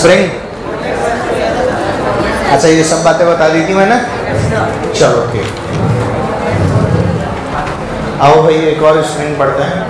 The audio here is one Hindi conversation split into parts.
स्प्रिंग। अच्छा ये सब बातें बता दी थी मैंने, चलो ठीक। आओ भाई एक और स्प्रिंग पढ़ते हैं।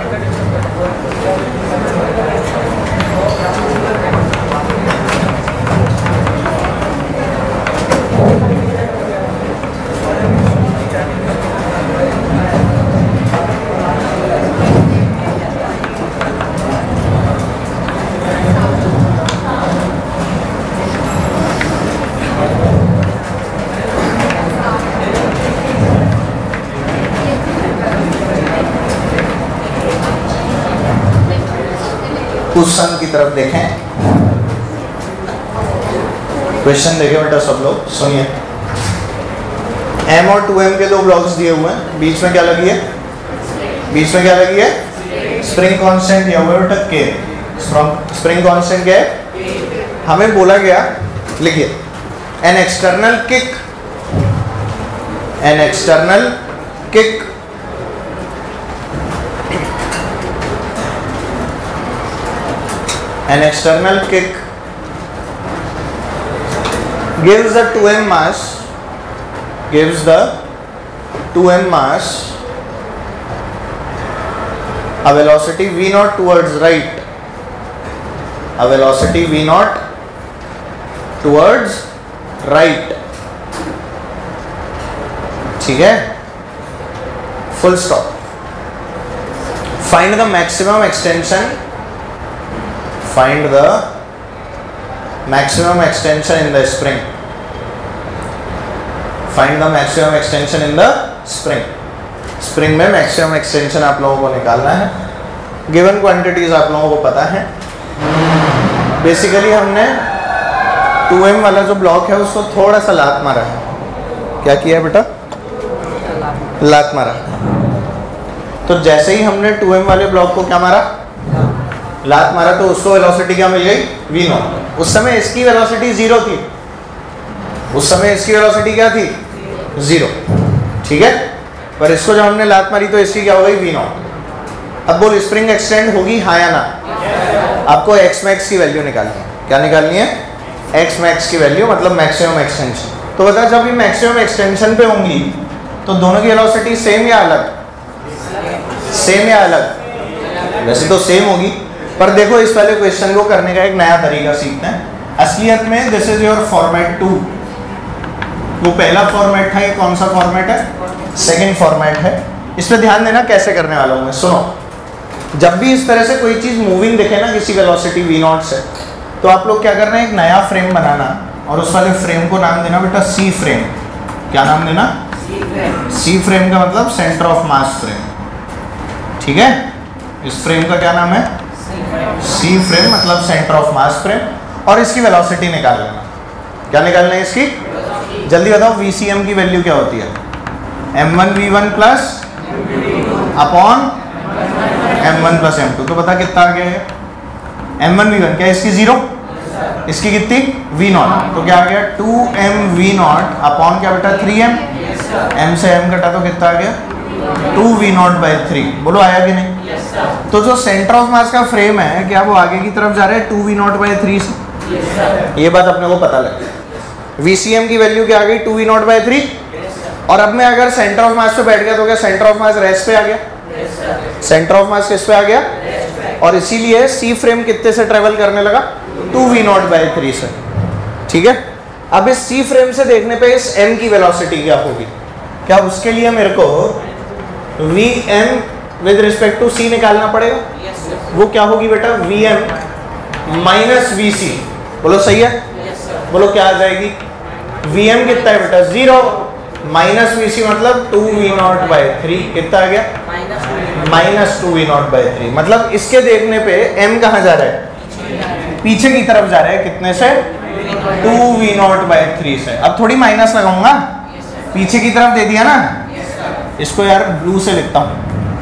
क्वेश्चन की तरफ देखें। क्वेश्चन देखें बेटा सब लोग सुनिए। m और 2m के दो ब्लॉक्स दिए हुए हैं, बीच में क्या लगी है? बीच में क्या लगी है? स्प्रिंग कांस्टेंट दिया हुआ है बेटा k। स्प्रिंग कांस्टेंट क्या है? हमें बोला गया, लिखिए an external kick an external kick gives the 2m mass a velocity v naught towards right, a velocity v naught towards right, ठीक है, full stop. Find the maximum extension in the spring. Find the maximum extension in the spring. Spring में मैक्सिमम एक्सटेंशन आप लोगों को निकालना है। गिवन क्वांटिटीज आप लोगों को पता है। बेसिकली हमने 2m वाला जो ब्लॉक है उसको थोड़ा सा लात मारा है। क्या किया है बेटा? लात मारा। तो जैसे ही हमने 2m वाले ब्लॉक को क्या मारा? लात मारा, तो उसको वेलोसिटी क्या मिल गई? v nought. उस समय इसकी वेलोसिटी 0 थी, उस समय इसकी वेलोसिटी क्या थी? 0, ठीक है। पर इसको जब हमने लात मारी तो इसकी क्या हो गई? v nought. अब बोल स्प्रिंग एक्सटेंड होगी हाँ या ना? आपको x मैक्स की वैल्यू निकालनी है। क्या निकालनी है? x मैक्स की वैल्यू, मतलब मैक्सिमम एक्सटेंशन। तो बता जब ये मैक्सिमम एक्सटेंशन पे होंगी तो दोनों की वेलोसिटी सेम या अलग? सेम या अलग? वैसे तो सेम होगी, पर देखो इस वाले क्वेश्चन को करने का एक नया तरीका सीखते हैं। असलियत में दिस इज योर फॉर्मेट 2। वो पहला फॉर्मेट था, ये कौन सा फॉर्मेट है? सेकंड फॉर्मेट है। इस पे ध्यान देना कैसे करने वाला हूँ मैं। सुनो, जब भी इस तरह से कोई चीज़ मूविंग दिखे ना किसी वेलोसिटी v नॉट से, तो आप लोग क्या करना है? एक नया फ्रेम बनाना और उस वाले फ्रेम को नाम देना बेटा सी फ्रेम। क्या नाम देना? सी फ्रेम का मतलब सेंटर ऑफ मास फ्रेम, ठीक है। इस फ्रेम का क्या नाम है? सी फ्रेम, मतलब सेंटर ऑफ मास फ्रेम। और इसकी वेलोसिटी निकाल लेना। क्या निकालना है इसकी? जल्दी बताओ, VCM की वैल्यू क्या होती है? m1v1 plus upon m1 plus m2। तो बता कितना आ गया है? m1v1 क्या इसकी 0, इसकी कितनी? v nought. तो क्या आ गया? 2mv नॉट अपॉन क्या बेटा? 3m। m से m कटा तो कितना आ गया? 2v nought by 3। बोलो आया कि नहीं? तो जो सेंटर ऑफ मास का फ्रेम है, क्या वो आगे की तरफ जा रहा है 2v नॉट बाई 3 से? ये बात अपने को पता लगी। VCM की वैल्यू क्या आ गई? 2v nought by 3। और अब मैं अगर सेंटर ऑफ मास पे बैठ गया तो क्या सेंटर ऑफ मास रेस्ट पे आ गया? सेंटर ऑफ मास किस पे आ गया? और इसीलिए सी फ्रेम कितने से ट्रेवल करने लगा? 2v नॉट बाई 3 से, ठीक है। अब इस सी फ्रेम से देखने पे इस m की वेलोसिटी क्या होगी? क्या उसके लिए मेरे को vm with respect to c निकालना पड़ेगा? वो क्या होगी बेटा? vm minus vc। बोलो सही है? बोलो क्या आ जाएगी? vm कितना है बेटा? 0 माइनस vc मतलब 2v नॉट बाई 3। कितना आ गया? Minus 2v nought by 3। मतलब इसके देखने पे m कहाँ जा रहा है? पीछे की तरफ जा रहा है। कितने से? 2v नॉट बाई 3 से। अब थोड़ी माइनस लगाऊंगा, पीछे की तरफ दे दिया ना। इसको यार ब्लू से लिखता हूँ,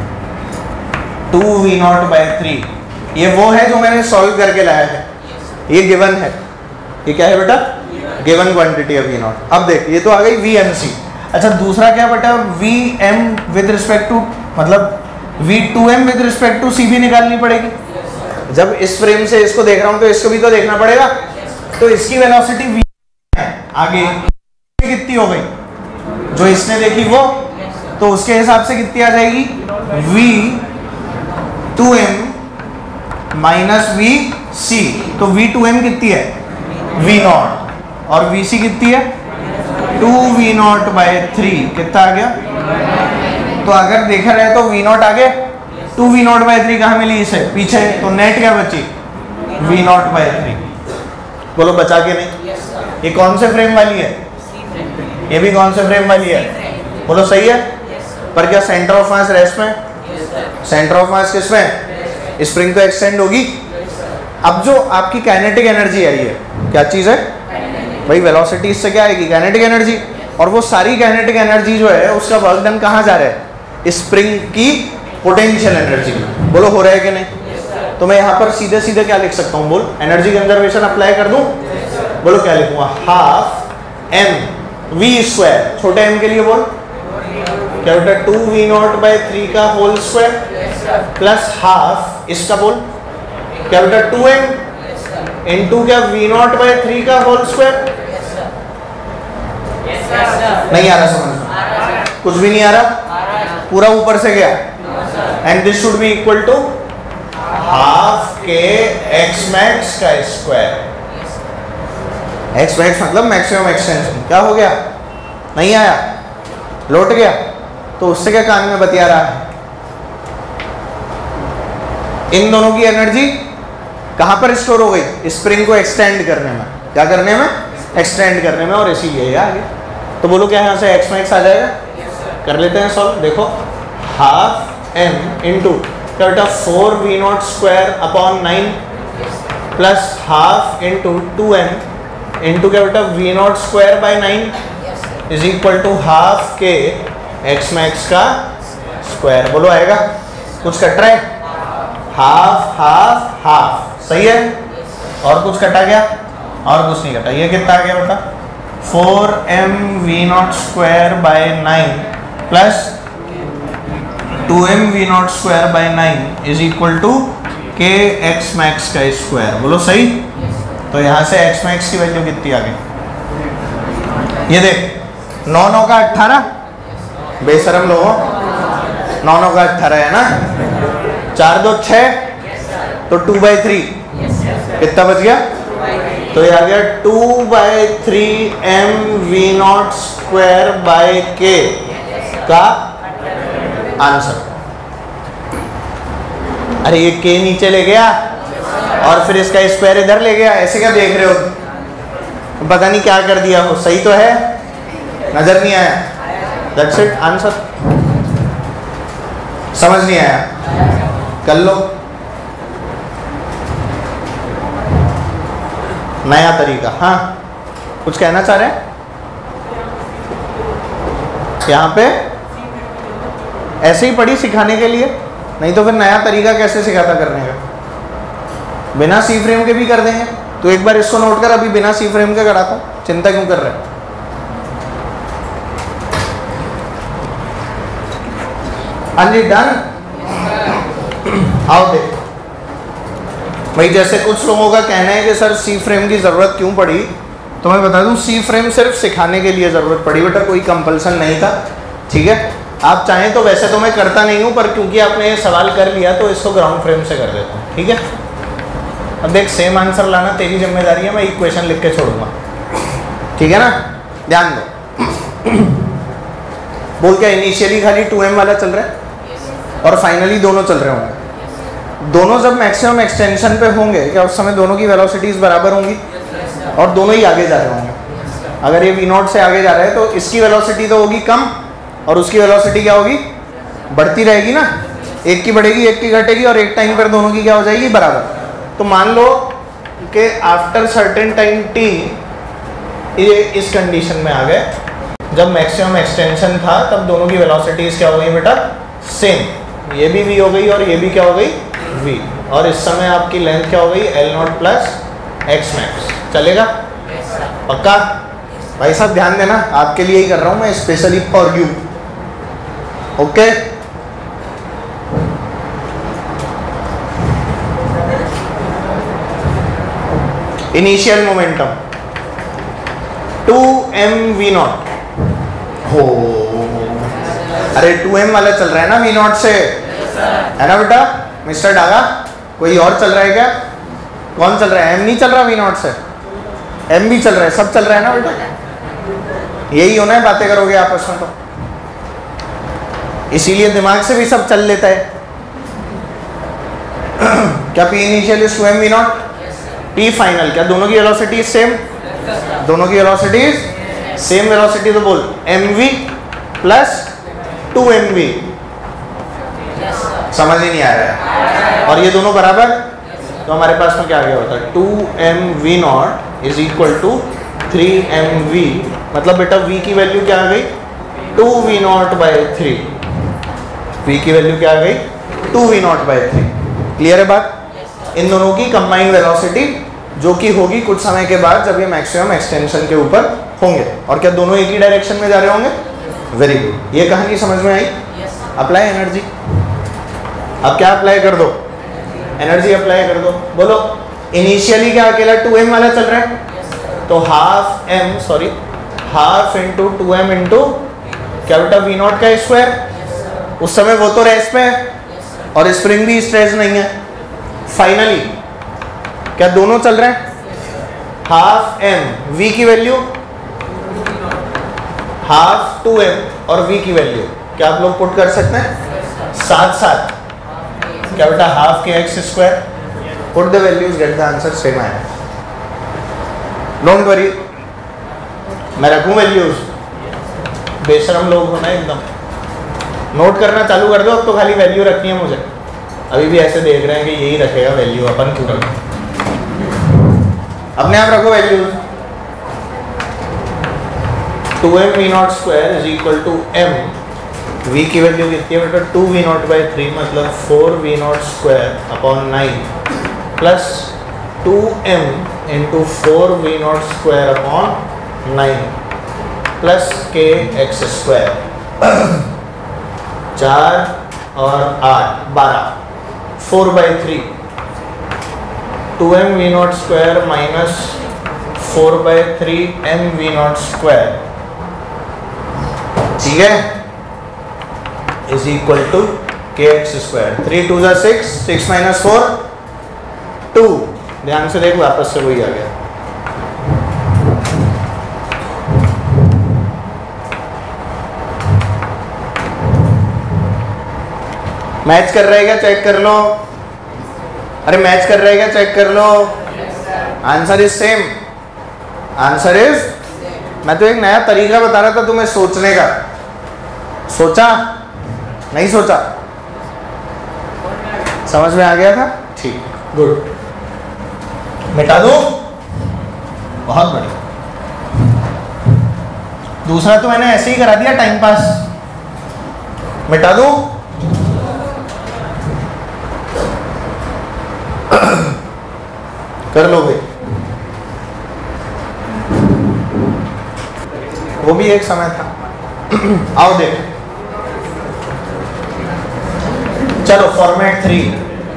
2v नॉट बाई 3। ये वो है जो मैंने सॉल्व करके लाया है, ये गिवन है। ये क्या है बेटा? गिवन क्वांटिटी है v नॉट। अब देख, ये तो आ गई vmc। अच्छा दूसरा क्या बेटा? vm विद रिस्पेक्ट टू, मतलब v2m with respect to c भी निकालनी पड़ेगी। जब इस फ्रेम से इसको देख रहा हूं तो इसको भी तो देखना पड़ेगा। तो इसकी वेलोसिटी v है, आगे कितनी हो गई जो इसने देखी वो, तो उसके हिसाब से कितनी आ जाएगी v 2m माइनस वी सी। तो v 2m कितनी है v नॉट और v c कितनी है 2v नॉट बाई 3, कितना आ गया। तो अगर देखा जाए तो v नॉट आगे 2v नॉट बाई 3 कहाँ मिली इसे पीछे, तो नेट क्या बची v नॉट बाई 3। बोलो बचा के नहीं। ये कौन से फ्रेम वाली है, ये भी कौन से फ्रेम वाली है, बोलो सही है। पर क्या सेंटर ऑफ मास रेस्ट में, सेंटर ऑफ मास किस में, स्प्रिंग तो एक्सटेंड होगी। अब जो आपकी काइनेटिक एनर्जी आई है क्या चीज है भाई, वेलोसिटी इससे क्या आएगी काइनेटिक एनर्जी, और वो सारी काइनेटिक एनर्जी जो है उसका वर्क डन कहाँ जा रहा है स्प्रिंग की पोटेंशियल एनर्जी। बोलो हो रहा है कि नहीं। तो मैं यहाँ पर सीधे सीधे क्या लिख सकता हूँ, बोल एनर्जी कंजर्वेशन अप्लाई कर दूं। बोलो क्या लिखूंगा, हाफ एम वी स्क्वायर, छोटे एम के लिए बोल क्या बेटा 2v नॉट बाई 3 का होल स्क्वायर प्लस हाफ इसका बोल क्या बेटा 2m इंटू क्या v नॉट बाई 3 का होल स्क्वायर। नहीं आ रहा समझ, कुछ भी नहीं आ रहा, पूरा ऊपर से गया। And this should be equal to half के एक्स मैक्स का स्क्वायर। एक्स मैक्स मतलब मैक्सिमम एक्सटेंशन। क्या हो गया, नहीं आया, लौट गया। तो उससे क्या कान में बतिया रहा है, इन दोनों की एनर्जी कहां पर स्टोर हो गई स्प्रिंग को एक्सटेंड करने में, क्या करने में एक्सटेंड करने में, और इसीलिए आगे। तो बोलो क्या यहाँ से एक्स मैक्स आ जाएगा, कर लेते हैं सॉल्व। देखो हाफ एम इंटू क्या बेटा 4v nought square upon 9 plus half into 2m into क्या बेटा v nought square by 9 is equal to half के एक्स मैक्स का स्क्वायर। बोलो आएगा, कुछ कट रहा है, हाफ हाफ हाफ, सही है। और कुछ कटा गया, और कुछ नहीं कटा। ये कितना आ गया बेटा 4mv nought square by 9 plus 2mv nought square by 9 is equal to के एक्स मैक्स का स्क्वायर। बोलो सही। तो यहाँ से एक्स मैक्स की वैल्यू कितनी आ गई, ये देख 9 9 का 18, बेशरम लोगों 9 9 का 18 है ना, 4 2 6, तो 2/3 कितना बच गया, तो ये आ गया 2/3 mv नॉट स्क्वायर बाय के का आंसर। अरे ये के नीचे ले गया और फिर इसका स्क्वायर इधर ले गया, ऐसे क्या देख रहे हो, पता नहीं क्या कर दिया हो। सही तो है, नजर नहीं आया, दैट्स इट आंसर। समझ नहीं आया, कर लो नया तरीका। हाँ कुछ कहना चाह रहे हैं यहाँ पे, ऐसे ही पढ़ी सिखाने के लिए, नहीं तो फिर नया तरीका कैसे सिखाता करने का, बिना सी फ्रेम के भी कर देंगे। तो एक बार इसको नोट कर, अभी बिना सी फ्रेम के कराता हूँ, चिंता क्यों कर रहे हैं। अली डन, आओ देख भाई। जैसे कुछ लोगों का कहना है कि सर सी फ्रेम की ज़रूरत क्यों पड़ी, तो मैं बता दूं सी फ्रेम सिर्फ सिखाने के लिए ज़रूरत पड़ी बेटा, कोई कंपल्सन नहीं था। ठीक है, आप चाहें तो, वैसे तो मैं करता नहीं हूं, पर क्योंकि आपने ये सवाल कर लिया तो इसको ग्राउंड फ्रेम से कर देता हूँ। ठीक है, अब देख सेम आंसर लाना तेरी जिम्मेदारी है, मैं इक्वेशन लिख के छोड़ूंगा। ठीक है ना, ध्यान दो। बोल क्या इनिशियली खाली 2m वाला चल रहा है और फाइनली दोनों चल रहे होंगे। दोनों जब मैक्सिमम एक्सटेंशन पे होंगे, क्या उस समय दोनों की वेलोसिटीज बराबर होंगी और दोनों ही आगे जा रहे होंगे। अगर ये v0 से आगे जा रहा है तो इसकी वेलोसिटी तो होगी कम और उसकी वेलोसिटी क्या होगी, बढ़ती रहेगी ना। एक की बढ़ेगी एक की घटेगी और एक टाइम पर दोनों की क्या हो जाएगी, बराबर। तो मान लो कि आफ्टर सर्टेन टाइम t ये इस कंडीशन में आ गए, जब मैक्सिमम एक्सटेंशन था तब दोनों की वेलोसिटीज क्या हो गई बेटा, सेम। ये भी v हो गई और ये भी क्या हो गई v, और इस समय आपकी लेंथ क्या हो गई L0 प्लस एक्स मैक्स। चलेगा पक्का भाई साहब, ध्यान देना, आपके लिए ही कर रहा हूं मैं, specially for you. Okay, initial momentum 2mv0 हो, अरे 2m वाला चल रहा है ना v0 से, है ना बेटा मिस्टर डागा? कोई और चल रहा है क्या? कौन चल रहा है? m नहीं चल रहा v0 से, m भी चल रहा है, सब चल रहा है ना बेटा? यही होना है, बातें करोगे आपस में तो, इसीलिए दिमाग से भी सब चल लेता है। क्या P initial is 2mv0, P final, क्या दोनों की वेलोसिटी सेम? दोनों की वेलोसिटी सेम वेलोसिटी, तो बोल mv प्लस 2mv। समझ ही नहीं आ रहा है? और ये दोनों बराबर, तो हमारे पास में क्या आ गया होता है? 2mv0 is equal to 3mv, मतलब बेटा v की वैल्यू क्या आ गई? 2v0/3। v की वैल्यू क्या आ गई? 2v0/3। क्लियर है बात? इन दोनों की कंबाइंड वेलोसिटी जो कि होगी कुछ समय के बाद जब ये मैक्सिमम एक्सटेंशन के ऊपर होंगे। और क्या दोनों एक ही डायरेक्शन में जा रहे होंगे? वेरी गुड, ये कहानी समझ में आई? अप्लाई एनर्जी, अब क्या अप्लाई कर दो? एनर्जी अप्लाई कर दो। बोलो इनिशियली क्या अकेला 2m वाला चल रहा है, तो हाफ इंटू 2m इंटू क्या बेटा v0 का स्क्वायर। उस समय वो तो रेस्ट पे है और स्प्रिंग भी स्ट्रेच नहीं है। फाइनली क्या दोनों चल रहे हैं? हाफ m, v की वैल्यू हाफ 2m और v की वैल्यू क्या आप लोग पुट कर सकते हैं साथ साथ? क्या बेटा हाफ के x square, put the values, get the answer same आया। डोंट वरी, मैं रखूं वैल्यूज, बेशरम लोग होना एकदम। नोट करना चालू कर दो, अब तो खाली वैल्यू रखनी है मुझे। अभी भी ऐसे देख रहे हैं कि यही रखेगा वैल्यू, अपन क्यों रखें? अपने आप रखो values. 2mv0² is equal to m, v की वैल्यू कितनी है बेटा? 2v0/3, मतलब 4v0² upon 9 plus 2m into 4v0² upon 9 plus kx²। 4 और 8 12, 4/3, 2mv0² माइनस 4/3mv0², ठीक है, इज इक्वल टू kx²। 3 2 जा 6, 6 माइनस 4 2। ध्यान से देख, वापस से वही आ गया। मैच कर रहा है क्या? चेक कर लो। अरे मैच कर रहा है क्या? चेक कर लो। Answer is same, answer is, मैं तो एक नया तरीका बता रहा था तुम्हें सोचने का। सोचा नहीं सोचा? समझ में आ गया था? ठीक, गुड। मिटा दो, बहुत बढ़िया। दूसरा तो मैंने ऐसे ही करा दिया टाइम पास। मिटा दो, कर लो भाई, वो भी एक समय था। आओ देख, चलो फॉर्मेट 3।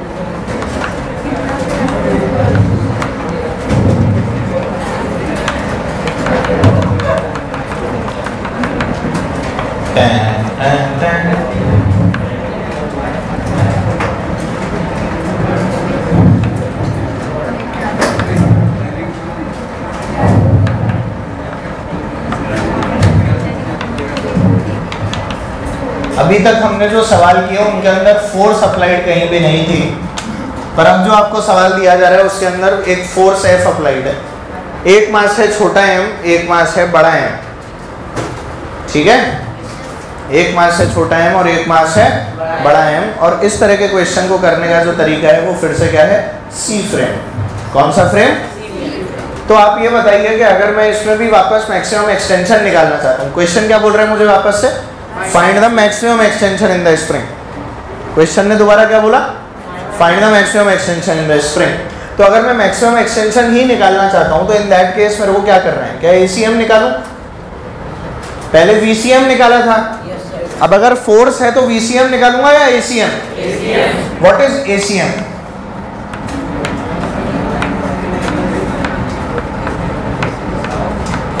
अभी तक हमने जो सवाल किया उनके अंदर फोर्स अप्लाइड कहीं भी नहीं थी, पर अब जो आपको सवाल दिया जा रहा है उसके अंदर एक फोर्स F अप्लाइड है। एक मास है छोटा m, एक मास है बड़ा m, ठीक है? एक मास है छोटा m और एक मास है बड़ा m। और इस तरह के क्वेश्चन को करने का जो तरीका है वो फिर से क्या है? C frame. कौन सा फ्रेम? तो आप ये बताइए कि अगर मैं इसमें भी वापस मैक्सिमम एक्सटेंशन निकालना चाहता हूँ, क्वेश्चन क्या बोल रहा है मुझे वापस से? Find the maximum extension in the spring. Question ने दोबारा क्या बोला? Find the maximum extension in the spring. तो अगर मैं मैक्सिमम एक्सटेंशन ही निकालना चाहता हूं तो इन दैट केस मेरे को क्या करना है? क्या ACM निकालूं? पहले VCM निकाला था, अब अगर फोर्स है तो VCM निकालूंगा या ACM? What is ACM?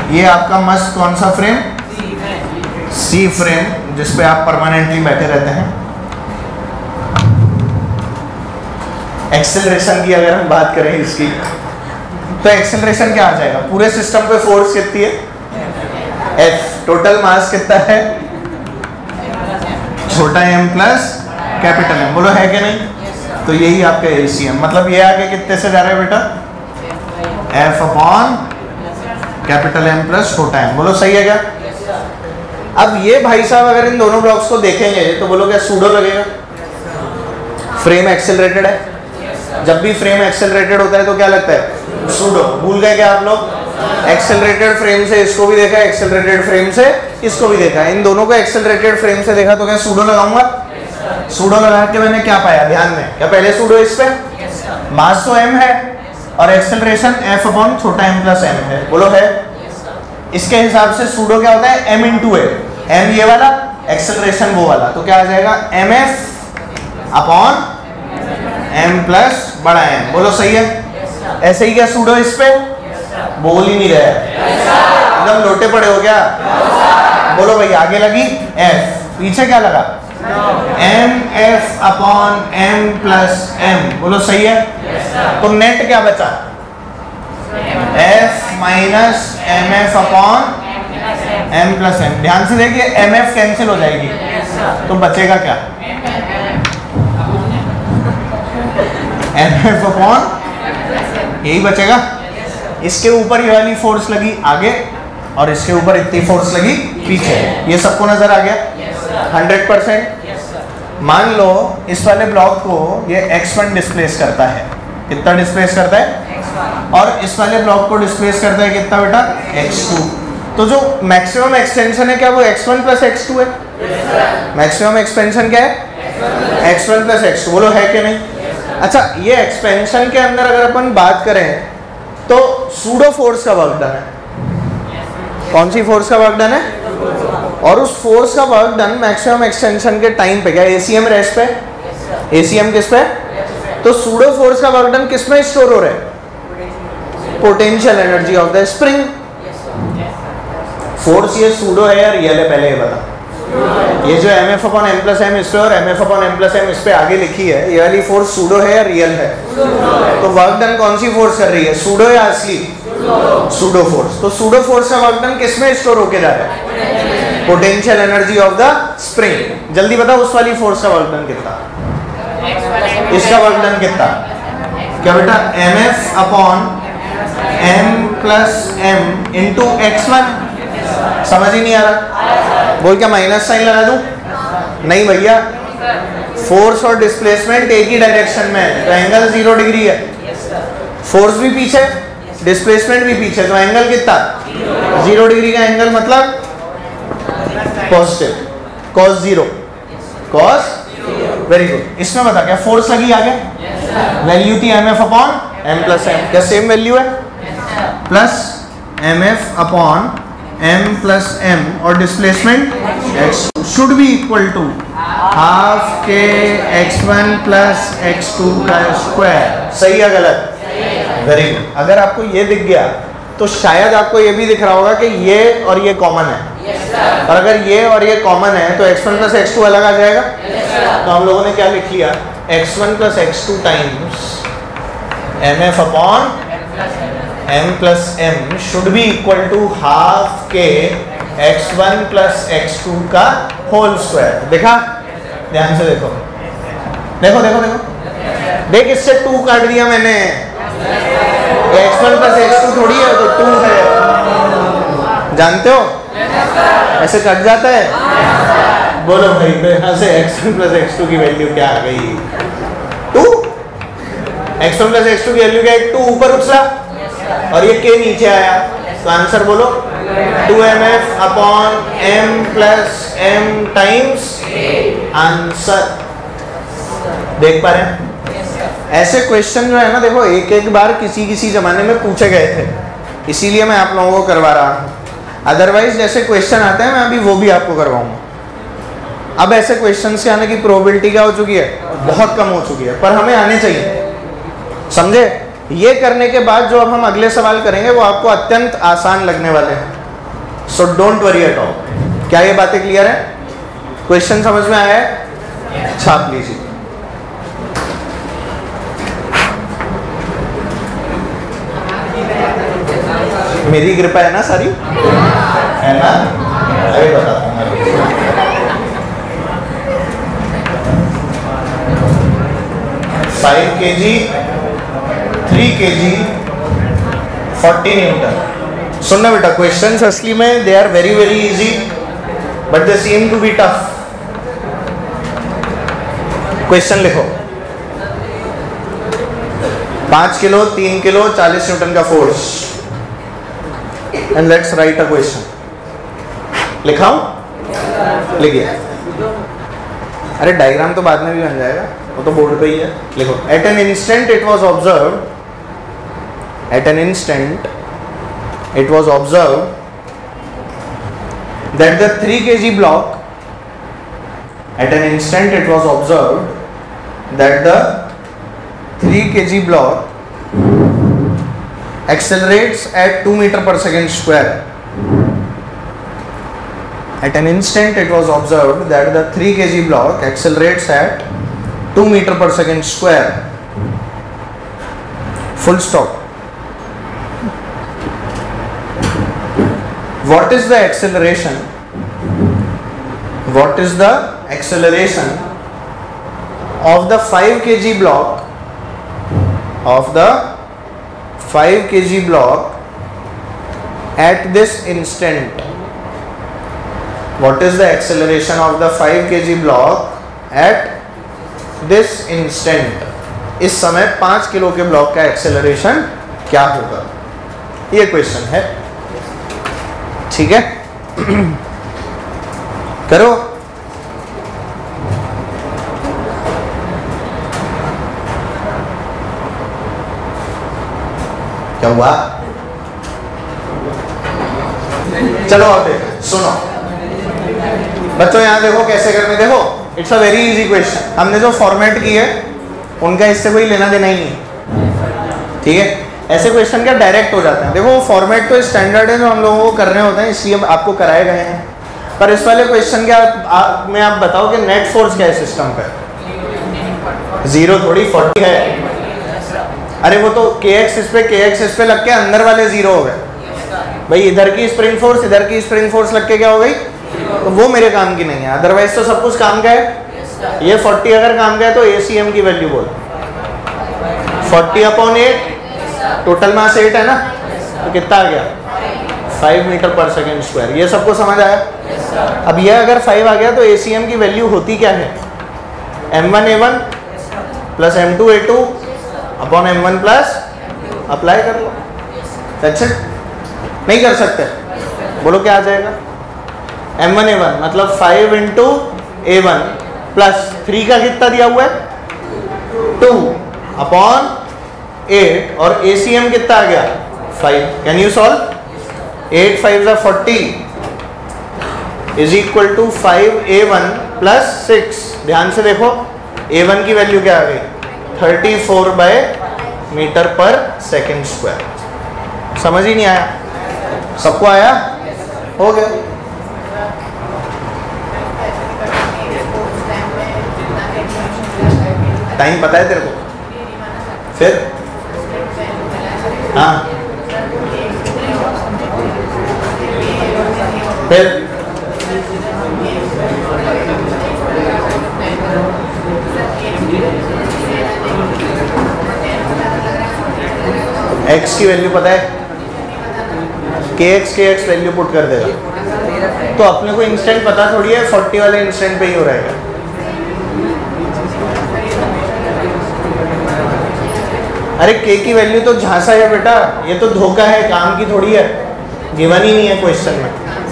ये आपका मस्त कौन सा फ्रेम? सी फ्रेम, जिसपे आप परमानेंटली बैठे रहते हैं। एक्सेलरेशन की अगर हम बात करें इसकी, तो एक्सेलरेशन क्या आ जाएगा? पूरे सिस्टम पे फोर्स कितनी है? F। टोटल मास कितना है? छोटा m प्लस कैपिटल M। बोलो है कि नहीं? तो यही आपका ACM, मतलब ये आगे कितने से जा रहा है बेटा? F upon capital M plus छोटा m। बोलो सही है क्या? अब ये भाई साहब अगर इन दोनों ब्लॉक्स को देखेंगे तो बोलो क्या सूडो लगेगा? फ्रेम एक्सेलरेटेड है, जब भी फ्रेम एक्सेलरेटेड होता है तो क्या लगता है? सूडो। भूल गए क्या आप लोग? एक्सेलरेटेड फ्रेम से इसको भी देखा, एक्सेलरेटेड फ्रेम से इसको भी देखा, इन दोनों को एक्सेलरेटेड फ्रेम से देखा तो क्या सूडो लगाऊंगा? सूडो लगा के मैंने क्या पाया? ध्यान में, क्या पहले सूडो इस पे? मास तो m है और एक्सेलरेशन F अपॉन छोटा m प्लस m है। बोलो है? इसके हिसाब से सूडो क्या होता है? m इंटू a, m ये वाला, एक्सेलरेशन वो वाला, तो क्या आ जाएगा? mf अपॉन m प्लस बड़ा m। बोलो सही है? ऐसे ही क्या सूडो इस पे? बोल ही नहीं रहे, एकदम लोटे पड़े हो क्या? बोलो भाई, आगे लगी f, पीछे क्या लगा? mf upon m plus m। बोलो सही है? तो नेट क्या बचा? f minus mf upon m plus m। ध्यान से देखिए, mf कैंसिल हो जाएगी तो बचेगा क्या? mf अपॉन, यही बचेगा। इसके ऊपर ये वाली फोर्स लगी आगे और इसके ऊपर इतनी फोर्स लगी पीछे, ये सबको नजर आ गया? 100%। मान लो इस वाले ब्लॉक को ये x1 डिस्प्लेस करता है, कितना डिस्प्लेस करता है? और इस वाले ब्लॉक को डिस्प्लेस करता है कितना बेटा? x2। तो जो मैक्सिमम एक्सटेंशन है क्या वो x1 प्लस x2 है? मैक्सिमम एक्सपेंशन क्या है? x1 plus x2। बोलो है कि नहीं? अच्छा, ये एक्सपेंशन के अंदर अगर अपन बात करें तो सूडो फोर्स का वर्क डन है। कौन सी फोर्स का वर्क डन है? और उस फोर्स का वर्क डन मैक्सिमम एक्सटेंशन के टाइम पे क्या? ACM रेस्ट पे? ACM किस पे? तो सूडो फोर्स का वर्क डन किस में स्टोर हो रहा है? Potential energy of the spring. Force ये सूडो है या रियल है? पहले ये बता। ये जो mf upon m plus m इस पे और mf upon m plus m इस पे आगे लिखी है, ये वाली फोर्स सूडो है या रियल है? तो वर्क डन कौन सी फोर्स कर रही है? सूडो या असली? Pseudo force. तो सूडो फोर्स का वर्क डन किस में स्टोर होके जा रहा है? Potential energy of the spring. जल्दी बताओ उस वाली फोर्स का वर्क डन कितना? इसका वर्क डन कितना? क्या बेटा? mf upon m plus m into x1। समझ ही नहीं आ रहा? बोल क्या माइनस साइन लगा दूं? नहीं भैया, फोर्स और डिस्प्लेसमेंट एक ही डायरेक्शन में है तो एंगल 0 डिग्री है। फोर्स भी पीछे, डिस्प्लेसमेंट भी पीछे, तो एंगल कितना? 0 डिग्री का एंगल मतलब positive, cos 0, cos। Very good. इसमें बता क्या फोर्स लगी आगे? वैल्यू थी mf upon m plus m। क्या सेम वैल्यू है? Plus mf upon m plus m और displacement x should be equal to half के x1 प्लस x2 का स्क्वायर। सही है गलत? Very good. अगर आपको ये दिख गया तो शायद आपको ये भी दिख रहा होगा कि ये और ये कॉमन है, और अगर ये और ये कॉमन है तो x1 प्लस x2 अलग आ जाएगा। तो हम लोगों ने क्या लिख लिया? x1 plus x2 times mf upon m plus m should be equal to half के x1 प्लस x2 का होल स्क्वायर। देखा? ध्यान से देखो, देखो देखो देखो, देख इससे 2 काट दिया मैंने। x1 प्लस x2 थोड़ी है, तो 2 है, जानते हो? ऐसे कट जाता है। बोलो भाई, तो यहाँ से x1 प्लस x2 की वैल्यू क्या आ गई? 2। x1 प्लस x2 की वैल्यू क्या है? 2 ऊपर उछला और ये k नीचे आया, तो आंसर बोलो 2mf upon m plus m times answer. देख पा रहे हैं? ऐसे क्वेश्चन जो है ना, देखो एक एक बार किसी जमाने में पूछे गए थे, इसीलिए मैं आप लोगों को करवा रहा हूँ। अदरवाइज जैसे क्वेश्चन आते हैं मैं अभी वो भी आपको करवाऊंगा। अब ऐसे क्वेश्चन के आने की प्रोबेबिलिटी क्या हो चुकी है? बहुत कम हो चुकी है, पर हमें आने चाहिए। समझे? ये करने के बाद जो अब हम अगले सवाल करेंगे वो आपको अत्यंत आसान लगने वाले हैं। So don't worry at all. क्या ये बातें क्लियर है? क्वेश्चन समझ में आया है? छाप लीजिए। मेरी कृपा है ना सारी, है ना? अरे बताता हूँ। 5 kg, 3 kg, 40 न्यूटन। सुनना बेटा, क्वेश्चंस असली में they are very very easy but they seem to be tough. Question लिखो। 5 किलो, 3 किलो, 40 न्यूटन का force, and let's write a question. लिखाऊं? लिखिए। अरे डायग्राम तो बाद में भी बन जाएगा, वो तो बोर्ड पे ही है। लिखो। At an instant it was observe, at an instant it was observed that the 3 kg block, at an instant it was observed that the 3 kg block accelerates at 2 meter per second square. At an instant it was observed that the 3 kg block accelerates at 2 meter per second square. Full stop. What is the acceleration? What is the acceleration of the 5 kg block, of the 5 kg block at this instant? What is the acceleration of the 5 kg block at this instant? इस समय 5 किलो के ब्लॉक का एक्सेलरेशन क्या होगा? ये क्वेश्चन है, ठीक है? करो। क्या हुआ? चलो अब देखो, सुनो बच्चों, यहां देखो कैसे करने। देखो, it's a very easy question. हमने जो फॉर्मेट की है उनका इससे कोई लेना देना ही नहीं, ठीक है? ऐसे क्वेश्चन क्या डायरेक्ट हो जाते हैं। देखो, वो फॉर्मेट तो स्टैंडर्ड है जो हम लोगों को करने होते हैं, इसलिए आपको कराए गए हैं। पर इस वाले क्वेश्चन के में आप बताओ कि नेट फोर्स क्या है सिस्टम पे? 0 थोड़ी 40 है। अरे वो तो kx इस पे लग के अंदर वाले 0 हो गए भाई। इधर की स्प्रिंग फोर्स, इधर की स्प्रिंग फोर्स लग के क्या हो गई? तो वो मेरे काम की नहीं है। अदरवाइज तो सब कुछ काम का है। ये 40 अगर काम का है तो ACM की वैल्यू बोल। 40/8, टोटल मास 8 है ना, तो कितना आ गया? 5 मीटर पर सेकेंड स्क्वायर। ये सबको समझ आया? अब ये अगर 5 आ गया तो ACM की वैल्यू होती क्या है? m1a1 plus m2a2 upon m1 plus, apply कर लो। That's it। नहीं कर सकते? बोलो क्या आ जाएगा? m1a1 मतलब 5 इंटू a1 प्लस 3 का कितना दिया हुआ है? 2 अपॉन 8, और ACM कितना आ गया? 5। Can you solve? 8 5 40 is equal to 5a1 plus 6। ध्यान से देखो, a1 की वैल्यू क्या आ गई? 34/मीटर पर सेकेंड स्क्वायर। समझ ही नहीं आया? सबको आया? हो गया। टाइम पता है तेरे को? फिर हाँ, फिर x की वैल्यू पता है? kx वैल्यू पुट कर देगा तो अपने को इंस्टेंट पता थोड़ी है, 40 वाले इंस्टेंट पे ही हो रहेगा। अरे k की वैल्यू तो झांसा है बेटा, ये तो धोखा है, काम की थोड़ी है, गिवन ही नहीं है क्वेश्चन में।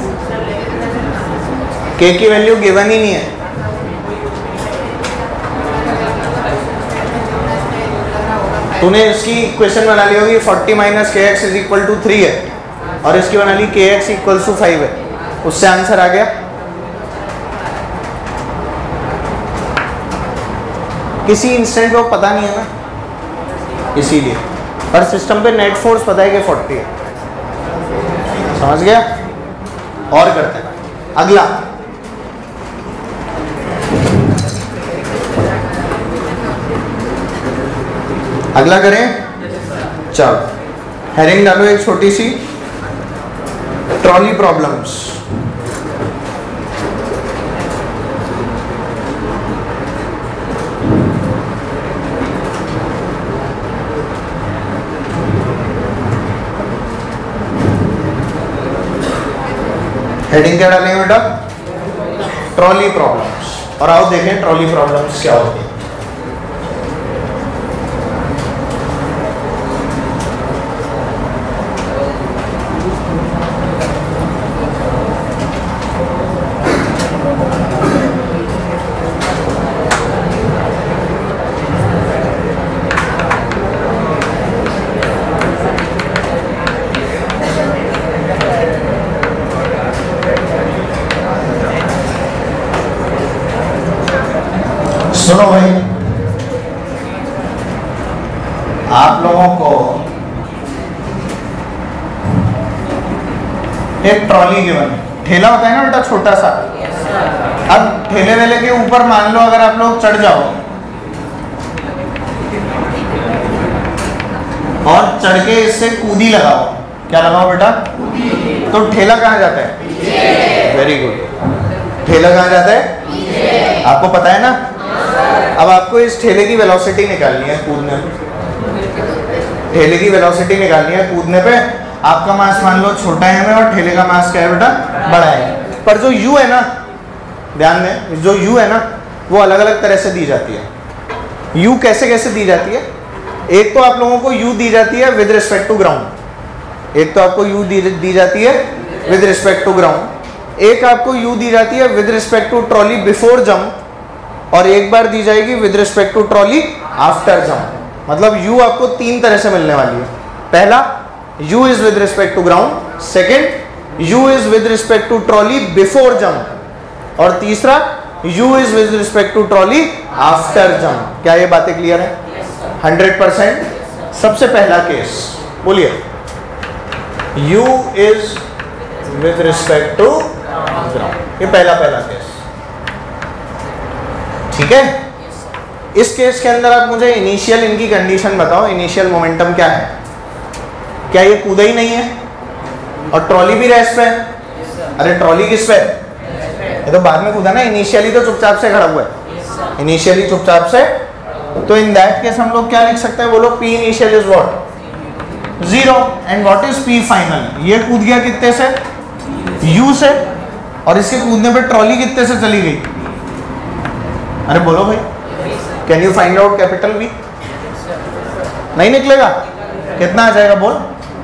k की वैल्यू गिवन ही नहीं है। तूने इसकी इक्वेशन बना ली होगी, 40 minus kx is equal to 3 है, और इसकी बना ली kx इक्वल टू 5 है। उससे आंसर आ गया। किसी इंस्टेंट को पता नहीं है ना, इसीलिए। पर सिस्टम पे नेट फोर्स पता है कि 40 है। समझ गया? और करते हैं। अगला अगला करें, चलो हेडिंग डालो एक छोटी सी, ट्रॉली प्रॉब्लम्स। हेडिंग क्या डालेंगे बेटा? Trolley problems. और आओ देखें ट्रॉली प्रॉब्लम्स क्या होती है। सुनो भाई, आप लोगों को एक ट्रॉली गिवन है, ठेला होता है ना बेटा छोटा सा। अब ठेले वेले के ऊपर मान लो अगर आप लोग चढ़ जाओ और चढ़ के इससे कूदी लगाओ, क्या लगाओ बेटा? तो ठेला कहाँ जाता है? वेरी गुड, ठेला कहाँ जाता है? आपको पता है ना। अब आपको इस ठेले की वेलोसिटी निकालनी है कूदने पे, ठेले की वेलोसिटी निकालनी है कूदने पे। आपका मास मान लो छोटा है और ठेले का मास क्या है बेटा? बड़ा है। पर जो u है ना, ध्यान दें, जो u है ना वो अलग अलग तरह से दी जाती है। u कैसे कैसे दी जाती है? एक तो आप लोगों को u दी जाती है विद रिस्पेक्ट टू ग्राउंड, एक तो आपको u दी जाती है विद रिस्पेक्ट टू ग्राउंड, एक आपको u दी जाती है with respect to trolley before jump, और एक बार दी जाएगी with respect to trolley after jump. मतलब u आपको तीन तरह से मिलने वाली है। पहला u is with respect to ground, second u is with respect to trolley before jump, और तीसरा u is with respect to trolley after jump. क्या ये बातें क्लियर है? 100%। सबसे पहला केस बोलिए, u is with respect to ground, ये पहला केस, ठीक है। इस केस के अंदर आप मुझे इनिशियल इनकी कंडीशन बताओ, इनिशियल मोमेंटम क्या है? क्या ये कूदा ही नहीं है? और ट्रॉली भी रेस्ट पे है। अरे ट्रॉली किस पे? ये तो बाद में कूदा ना, इनिशियली तो चुपचाप से खड़ा हुआ है, इनिशियली चुपचाप से। तो इन दैट केस हम लोग क्या लिख सकते हैं? बोलो, P initial is what? 0 and what is P final? ये कूद गया कितने से? u से, और इसके कूदने पे ट्रॉली कितने से चली गई? अरे बोलो भाई, can you find out capital V? नहीं निकलेगा, कितना आ जाएगा बोल?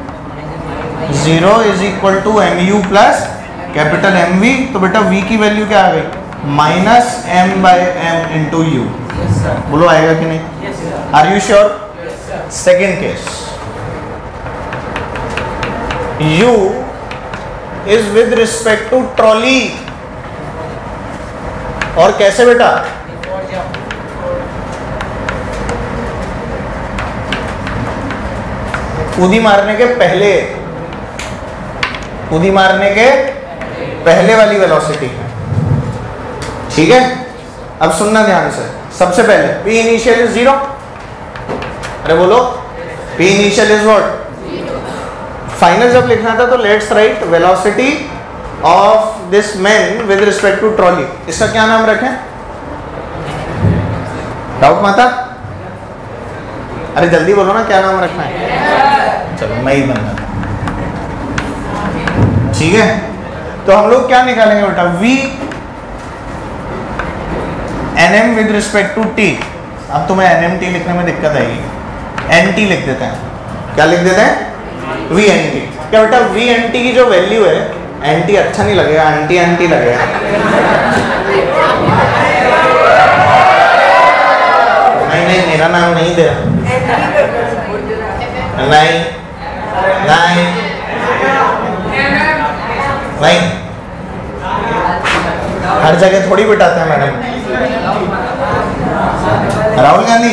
0 is equal to mu plus capital MV। तो बेटा V की वैल्यू क्या आ गई? Minus m/m into u। बोलो आएगा कि नहीं? Are you sure? Second case, u is with respect to trolley, और कैसे बेटा? कूदी मारने के पहले, कूदी मारने के पहले वाली वेलोसिटी है, ठीक है। अब सुनना ध्यान से, सबसे पहले P इनिशियल इज 0। अरे बोलो, P initial is what? Final जब लिखना था तो let's write velocity of this man with respect to trolley. इसका क्या नाम रखें? डाउट माता? अरे जल्दी बोलो ना, क्या नाम रखना है? चलो मैं ही बनना, ठीक है। तो हम लोग क्या निकालेंगे बेटा? v nm with respect to t। अब तुम्हें nmt लिखने में दिक्कत आएगी, nt लिख देते हैं। क्या लिख देते हैं? vnt। क्या बेटा vnt की जो वैल्यू है, nt अच्छा नहीं लगेगा, anti लगेगा। नहीं, मेरा नाम नहीं दे रहा, नहीं नहीं नहीं, हर जगह थोड़ी बिठाते हैं मैडम। राहुल गांधी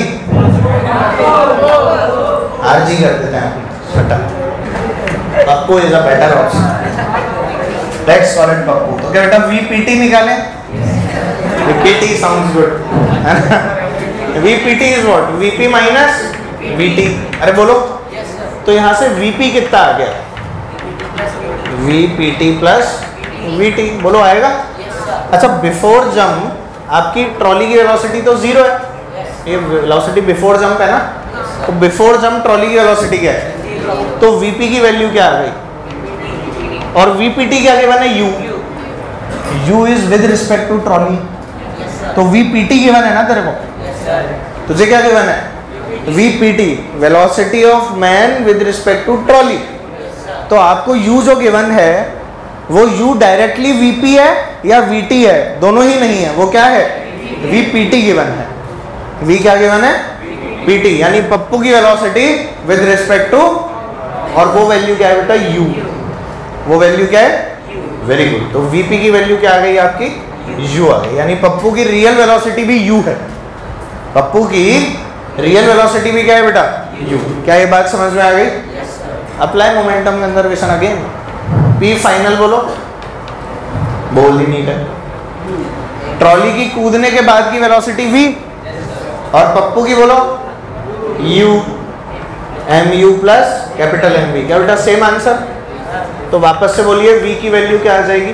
आरजी कर देते हैं बेटा, आपको is a better option. Let's call it Pappu. तो क्या बेटा VPT निकालें? VPT sounds good. VPT is what? VP minus VT। अरे बोलो। तो यहाँ से VP कितना आ गया? VPT plus VT। बोलो आएगा? अच्छा, बिफोर जंप आपकी ट्रॉली की वेलोसिटी तो 0 है, ये वेलोसिटी बिफोर जंप है ना, तो बिफोर जंप ट्रॉली की वेलोसिटी क्या है? तो VP की वैल्यू क्या आ गई? और VPT क्या गिवन है? U is with respect to trolley, तो VPT गिवन है ना तेरे को, तुझे क्या गिवन है? VPT velocity of man with respect to trolley. तो आपको U जो गिवन है वो U डायरेक्टली VP है या VT है? दोनों ही नहीं है, वो क्या है? VPT गिवन है। V क्या गिवन है? PT, यानी पप्पू की वेलोसिटी विद रिस्पेक्ट टू, और वो वैल्यू क्या है बेटा? U। वो वैल्यू क्या है? Very good. तो VP की वैल्यू क्या आ गई आपकी? U आ गई, यानी पप्पू की रियल वेलोसिटी भी U है। पप्पू की रियल वेलोसिटी भी क्या है बेटा? U। क्या ये बात समझ में आ गई? Apply momentum conservation again. P final बोलो। बोल ही नहीं रहे। ट्रॉली की कूदने के बाद की वेलोसिटी V, और पप्पू की बोलो U, MU plus capital MV। क्या बेटा सेम आंसर? तो वापस से बोलिए V की वैल्यू क्या आ जाएगी?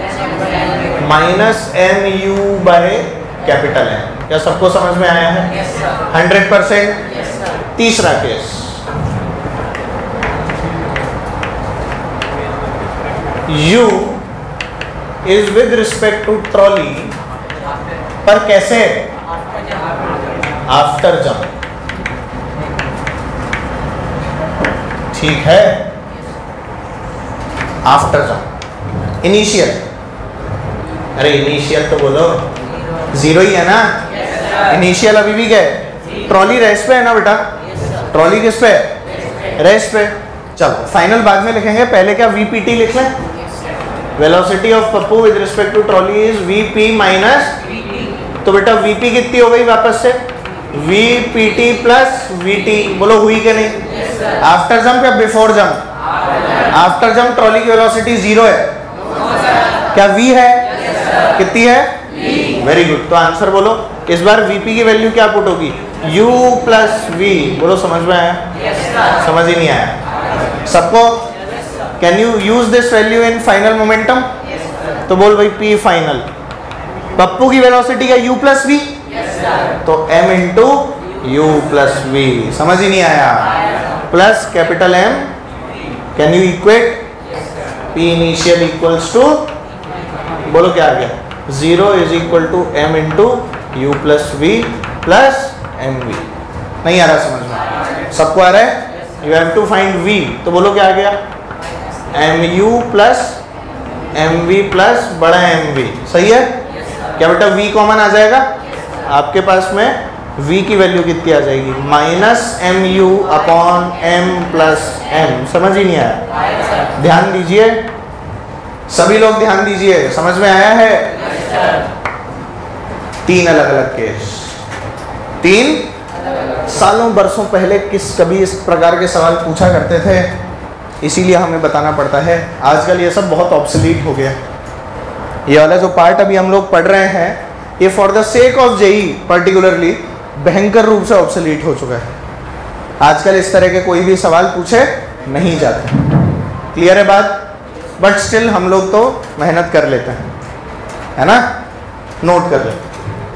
Minus MU by capital M। क्या सबको समझ में आया है? 100%। तीसरा case, U is with respect to trolley, पर कैसे? After jump. ठीक है, आफ्टर जंप। इनिशियल, अरे इनिशियल तो बोलो, 0 ही है ना? इनिशियल अभी भी क्या है? ट्रॉली रेस्ट पे है ना बेटा? ट्रॉली किस पे? रेस्ट पे। चलो फाइनल बाद में लिखेंगे, पहले क्या VPT लिख लें। Velocity of Pappu with respect to trolley is VP minus, तो बेटा VP कितनी हो गई वापस से? VPT plus VT। बोलो हुई कि नहीं? आफ्टर जंप या before jump? After jump trolley की वेलोसिटी 0 है, क्या V है? कितनी है? Very good. तो आंसर बोलो, इस बार VP की वैल्यू क्या पुट होगी? U plus V। बोलो समझ में आया? समझ ही नहीं आया सबको? Can you use this value in final momentum? तो बोल भाई P फाइनल। पप्पू की वेलोसिटी का U प्लस V, तो M into U plus V। समझ ही नहीं आया? Plus capital M, can you equate? P initial equals to, बोलो क्या आ गया? 0 is equal to M into U plus V plus MV। नहीं आ रहा समझ में? सबको आ रहा है? You have to find V, तो बोलो क्या आ गया? MU प्लस MV प्लस बड़ा MV। सही है? क्या बेटा V कॉमन आ जाएगा? आपके पास में V की वैल्यू कितनी आ जाएगी? Minus MU upon M plus M। समझ ही नहीं आया? ध्यान दीजिए, सभी लोग ध्यान दीजिए, समझ में आया है? 3 अलग अलग केस, 3 सालों बरसों पहले कभी इस प्रकार के सवाल पूछा करते थे, इसीलिए हमें बताना पड़ता है। आजकल ये सब बहुत ऑब्सोलीट हो गया। ये वाला जो पार्ट अभी हम लोग पढ़ रहे हैं, ये for the sake of JEE particularly भयंकर रूप से ऑब्सोलीट हो चुका है। आजकल इस तरह के कोई भी सवाल पूछे नहीं जाते। क्लियर है बात? बट स्टिल हम लोग तो मेहनत कर लेते हैं, है ना? नोट कर लेते।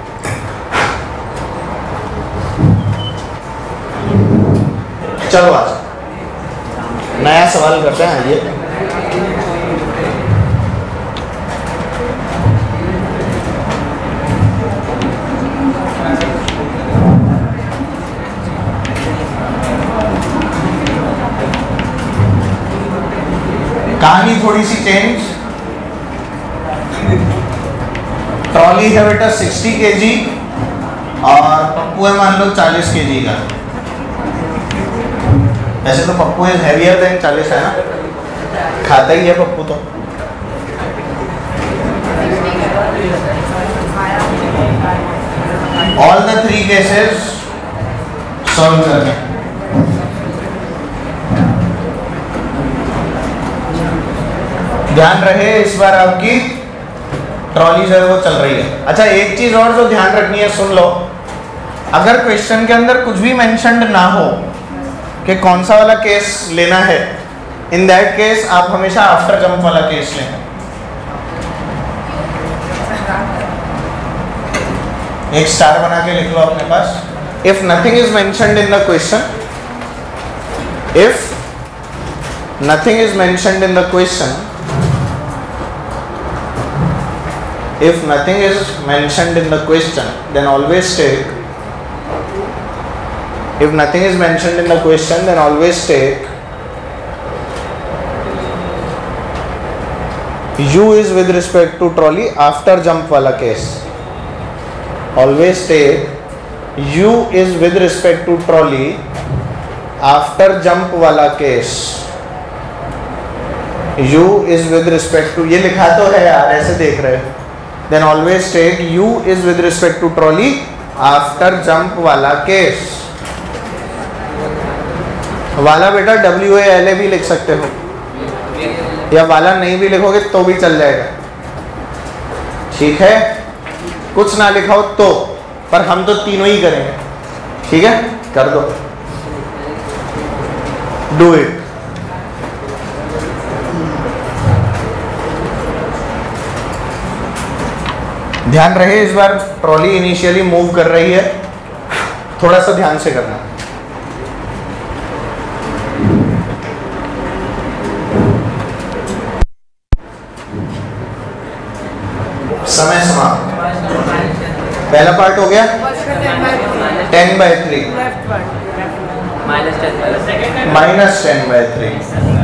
चलो आज नया सवाल करते हैं। ये कहानी थोड़ी सी चेंज। ट्रॉली है बेटा 60 kg और पप्पू है मान लो 40 kg का। ऐसे तो पप्पू इज हैवियर देन 40 है ना, खाता ही है पप्पू तो। ऑल द 3 केसेस सॉल्व करने। ध्यान रहे इस बार आपकी ट्रॉली जो है वो चल रही है। अच्छा एक चीज और जो ध्यान रखनी है, सुन लो, अगर क्वेश्चन के अंदर कुछ भी मेंशन्ड ना हो कि कौन सा वाला केस लेना है, इन दैट केस आप हमेशा आफ्टर जंप वाला केस लेना। एक स्टार बना के लिख लो अपने पास। If nothing is mentioned in the question, if nothing is mentioned in the question, if nothing is mentioned in the question, then always take, if nothing is mentioned in the question, then always take u is with respect to trolley after jump wala case. Always take u is with respect to trolley after jump wala case. u is with respect to, ये लिखा तो है यार, ऐसे देख रहे हो। Then always take u is with respect to trolley after jump वाला केस। वाला बेटा WALA भी लिख सकते हो, या वाला नहीं भी लिखोगे तो भी चल जाएगा, ठीक है। कुछ ना लिखाओ तो, पर हम तो तीनों ही करेंगे, ठीक है, कर दो, डू इट। ध्यान रहे इस बार ट्रॉली इनिशियली मूव कर रही है, थोड़ा सा ध्यान से करना। समय समाप्त। पहला पार्ट हो गया 10/3 -10/3।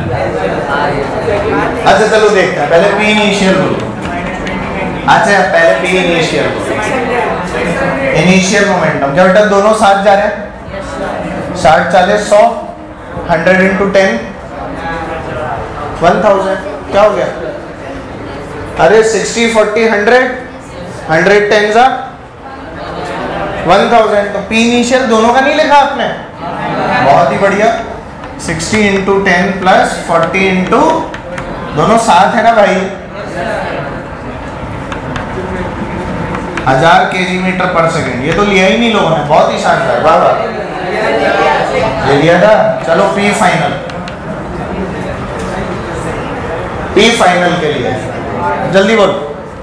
अच्छा चलो देखते हैं, पहले पी इनिशियल बोलो। अच्छा पहले पी इनिशियल मोमेंटम, क्या बेटा दोनों साथ जा रहे हैं, 60 40 100, 100 × 10 1000, क्या हो गया? अरे 60 40 100 100 10 1000, तो पी इनिशियल दोनों का नहीं लिखा आपने, बहुत ही बढ़िया। 60 × 10 + 40 × दोनों साथ है ना भाई, 1000 kg/s। ये तो लिया ही नहीं लोगों ने, बहुत ही शानदार, वाह वाह, ये लिया था। चलो पी फाइनल, पी फाइनल के लिए जल्दी बोल।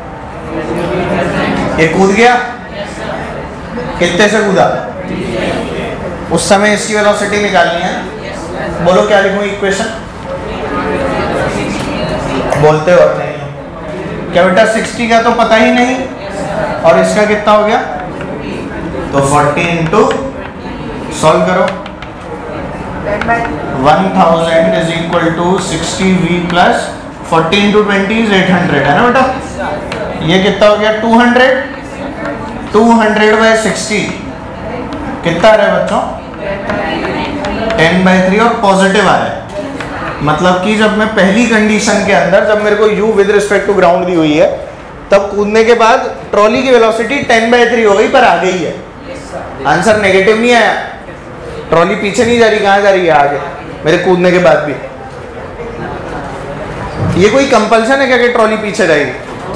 ये कूद गया, कितने से कूदा? उस समय इसकी वेलोसिटी निकालनी है। बोलो क्या लिखूं इक्वेशन, बोलते हो नहीं क्या बेटा? 60 का तो पता ही नहीं, और इसका कितना हो गया? तो 40 × सॉल्व करो, 1000 इज इक्वल टू 60v + 40 × 20 = 800, है ना बेटा? ये कितना हो गया? 200 200/60 कितना आ रहा है बच्चों? 10/3, और पॉजिटिव आ रहा है। मतलब कि जब मैं पहली कंडीशन के अंदर, जब मेरे को u with respect to ground दी हुई है, तब कूदने के बाद ट्रॉली की वेलोसिटी 10/3 हो गई, पर आ गई है। आंसर नेगेटिव नहीं आया, ट्रॉली पीछे नहीं जा रही, कहाँ जा रही है? आगे, मेरे कूदने के बाद भी। ये कोई कंपल्सन है क्या कि ट्रॉली पीछे जाएगी?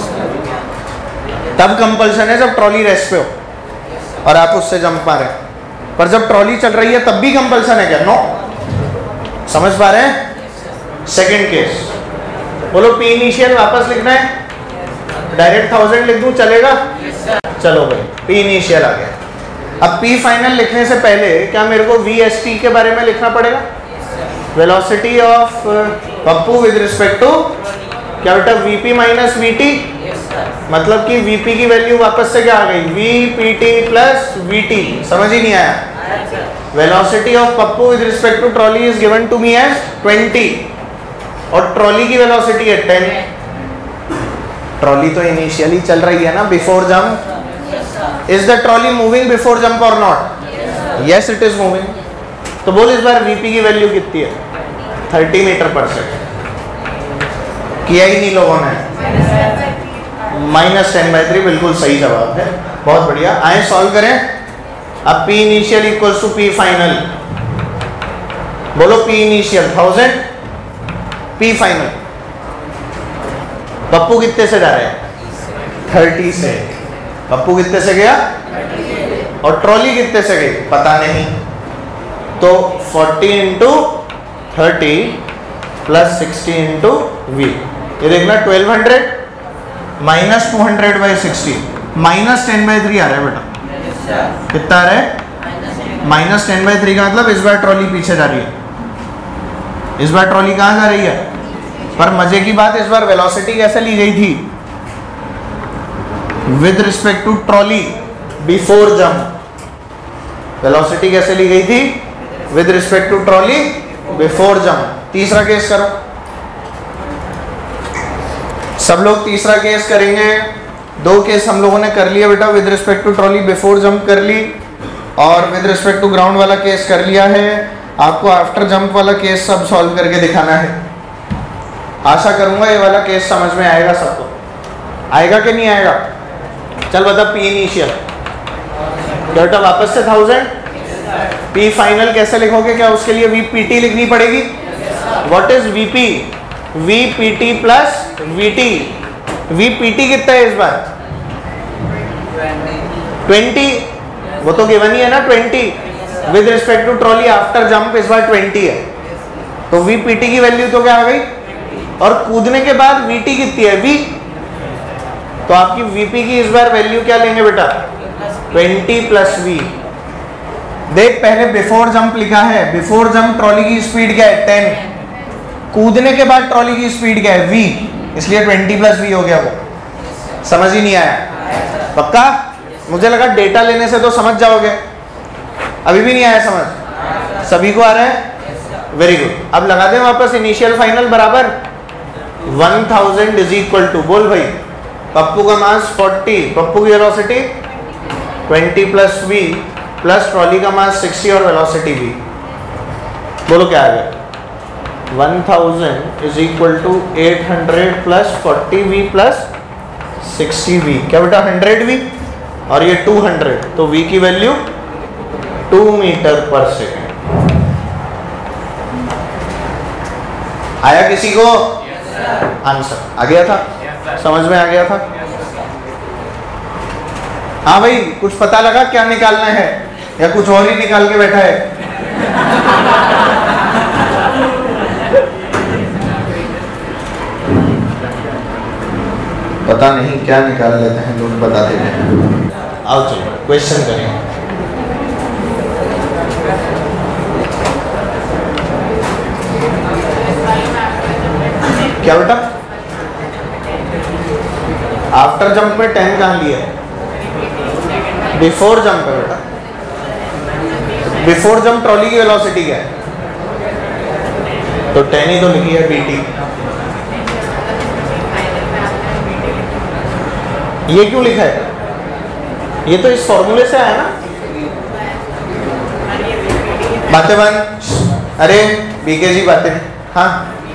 तब कंपल्सन है जब ट्रॉली रेस्ट पे हो और आप उससे जंप मारे, पर जब ट्रॉली चल रही है तब भी कंपल्सन है क्या? नो। समझ पा रहे हैं? सेकंड केस बोलो, पी इनिशियल वापस लिखना है, डायरेक्ट 1000 लिख दूं चलेगा? चलो भाई, पी इनिशियल आ गया। अब पी फाइनल लिखने से पहले क्या मेरे को VST के बारे में लिखना पड़ेगा? Velocity of Pappu with respect to क्या बेटा? VP - VT। मतलब कि VP की वैल्यू वापस से क्या आ गई? VPT + VT। समझ ही नहीं आया? Velocity of Pappu with respect to trolley is given to me as 20, और ट्रॉली की वेलोसिटी है 10। ट्रॉली तो इनिशियली चल रही है ना, before jump. Is the trolley moving before jump और not? Yes it is moving. तो बोल इस बार VP की वैल्यू कितनी है? 30 मीटर/सेकंड। किया ही नहीं लोगों ने, -10/3 बिल्कुल सही जवाब है, बहुत बढ़िया। आए सॉल्व करें। अब P initial equals to P final. बोलो P initial 1000, P final Pappu कितने से जा रहे हैं? 30 से। पप्पू कितने से गया? और ट्रॉली कितने से गई? पता नहीं। तो 40 इंटू 30 प्लस 60 इंटू वी, ये देखना 1200 माइनस 200 बाई 60 माइनस 10/3 आ रहा है बेटा। कितना आ रहा है? माइनस 10/3 का मतलब इस बार ट्रॉली पीछे जा रही है। इस बार ट्रॉली कहाँ जा रही है? पर मजे की बात, इस बार वेलोसिटी कैसे ली गई थी? With respect to trolley before jump. Velocity कैसे ली गई थी? With respect to trolley before jump. तीसरा केस करो। सब लोग तीसरा केस करेंगे। 2 केस हम लोगों ने कर लिया बेटा, with respect to trolley before jump कर ली और विद रिस्पेक्ट टू ग्राउंड वाला केस कर लिया है। आपको आफ्टर जंप वाला केस सब सॉल्व करके दिखाना है। आशा करूंगा ये वाला केस समझ में आएगा सबको। आएगा कि नहीं आएगा? चल बता, पी इनिशियल बेटा वापस से 1000, पी फाइनल कैसे लिखोगे? क्या उसके लिए वी पीटी लिखनी पड़ेगी? What is VP? V PT plus VT. V PT कितना है इस बार? 20। वो तो गिवन ही है ना 20। With respect to trolley after jump इस बार 20 है, तो वी पीटी की वैल्यू तो क्या आ गई? और कूदने के बाद वीटी कितनी है? वी। तो आपकी वीपी की इस बार वैल्यू क्या लेंगे बेटा? 20 प्लस वी। देख, पहले बिफोर जंप लिखा है। बिफोर जंप ट्रॉली की स्पीड क्या है? 10। कूदने के बाद ट्रॉली की स्पीड क्या है? v, इसलिए 20 प्लस v हो गया। वो समझ ही नहीं आया? पक्का? मुझे लगा डेटा लेने से तो समझ जाओगे, अभी भी नहीं आया समझ? सभी को आ रहा है? Very good. अब लगा दें वापस इनिशियल फाइनल बराबर 1000 इज इक्वल टू, बोल भाई, पप्पू का मास 40, पप्पू की velocity 20 plus v plus trolley का मास 60 और वेलोसिटी v। बोलो क्या आ गया? 1000 is equal to 800 plus 40v plus 60v। क्या बेटा? 100v और ये 200, तो v की वैल्यू 2 मीटर पर सेकेंड। आया किसी को? आंसर आ गया था? समझ में आ गया था? हाँ भाई, कुछ पता लगा क्या निकालना है या कुछ और ही निकाल के बैठा है? पता नहीं क्या निकाल लेते हैं लोग, बताते हैं। आओ चलो क्वेश्चन करें। क्या बेटा? आफ्टर जंप में 10 कहाँ लिया है? बिफोर जंप है बेटा। बिफोर जंप ट्रॉली की वेलोसिटी क्या है? तो 10 ही तो लिखी है बीटी। ये क्यों लिखा है? ये तो इस फॉर्मूले से आया ना। बातें बंद। अरे बीके जी बातें। हाँ,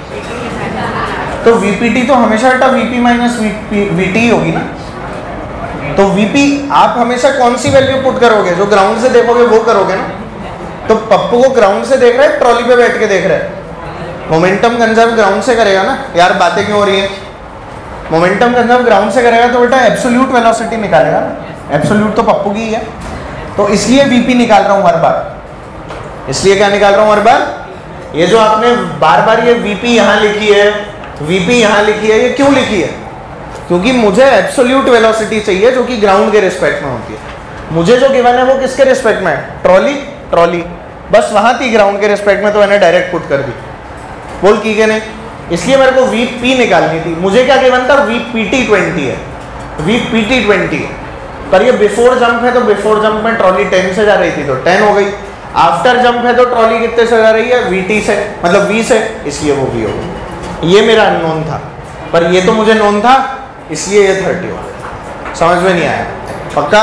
तो वीपीटी तो हमेशा बेटा वीपी माइनस वीटी होगी ना। तो वीपी आप हमेशा कौन सी वैल्यू पुट करोगे? जो ग्राउंड से देखोगे वो करोगे ना। तो पप्पू को ग्राउंड से देख रहा है, ट्रॉली पे बैठ के देख रहा है। मोमेंटम कंजर्व ग्राउंड से करेगा ना। यार बातें क्यों हो रही है? मोमेंटम कंजर्व ग्राउंड से करेगा तो बेटा एब्सोल्यूट वेलोसिटी निकालेगा ना। एब्सोल्यूट तो पप्पू की ही है, तो इसलिए वीपी निकाल रहा हूं हर बार। इसलिए क्या निकाल रहा हूं हर बार? ये जो आपने बार बार ये वीपी यहाँ लिखी है, वीपी यहाँ लिखी है, ये क्यों लिखी है? क्योंकि मुझे एब्सोल्यूट वेलोसिटी चाहिए जो कि ग्राउंड के रिस्पेक्ट में होती है। मुझे जो गिवन है वो किसके रिस्पेक्ट में है? ट्रॉली। ट्रॉली बस वहां थी ग्राउंड के रिस्पेक्ट में, तो मैंने डायरेक्ट पुट कर दी। बोल की के नहीं? इसलिए मेरे को वीपी निकालनी थी। मुझे क्या गिवन था? वीपीटी 20 है, वीपीटी 20 है। पर ये बिफोर जंप है, तो बिफोर जंप में ट्रॉली 10 से जा रही थी तो 10 हो गई। आफ्टर जंप है तो ट्रॉली कितने से जा रही है? वीटी से, मतलब वी से, इसलिए वो वी हो गई। ये मेरा अननोन था, पर ये तो मुझे नोन था, इसलिए ये 30 हो गया। समझ में नहीं आया? पक्का?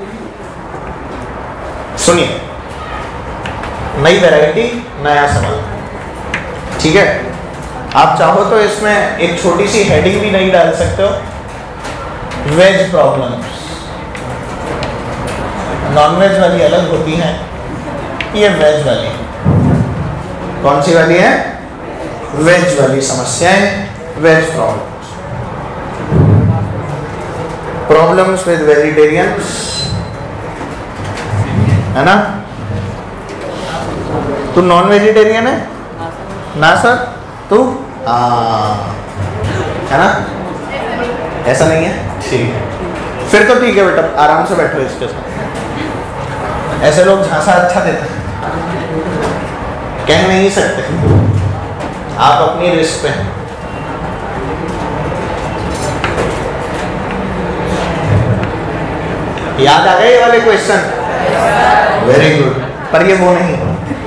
सुनिए, नई वैरायटी, नया सवाल, ठीक है? आप चाहो तो इसमें एक छोटी सी हेडिंग भी नहीं डाल सकते हो। Veg problems. नॉन वेज वाली अलग होती हैं, ये वेज वाली। कौन सी वाली है? वेज वाली समस्याएं, veg problems. Problems with vegetarians, है ना? तू नॉन वेजिटेरियन है ना सर? तू है ना? ऐसा नहीं है? ठीक है, फिर तो ठीक है बेटा, आराम से बैठो इसके साथ। ऐसे लोग झांसा अच्छा देते हैं, कह नहीं सकते, आप अपनी रिस्क पे हैं। याद आ गए ये वाले क्वेश्चन? वेरी गुड, पर ये वो नहीं,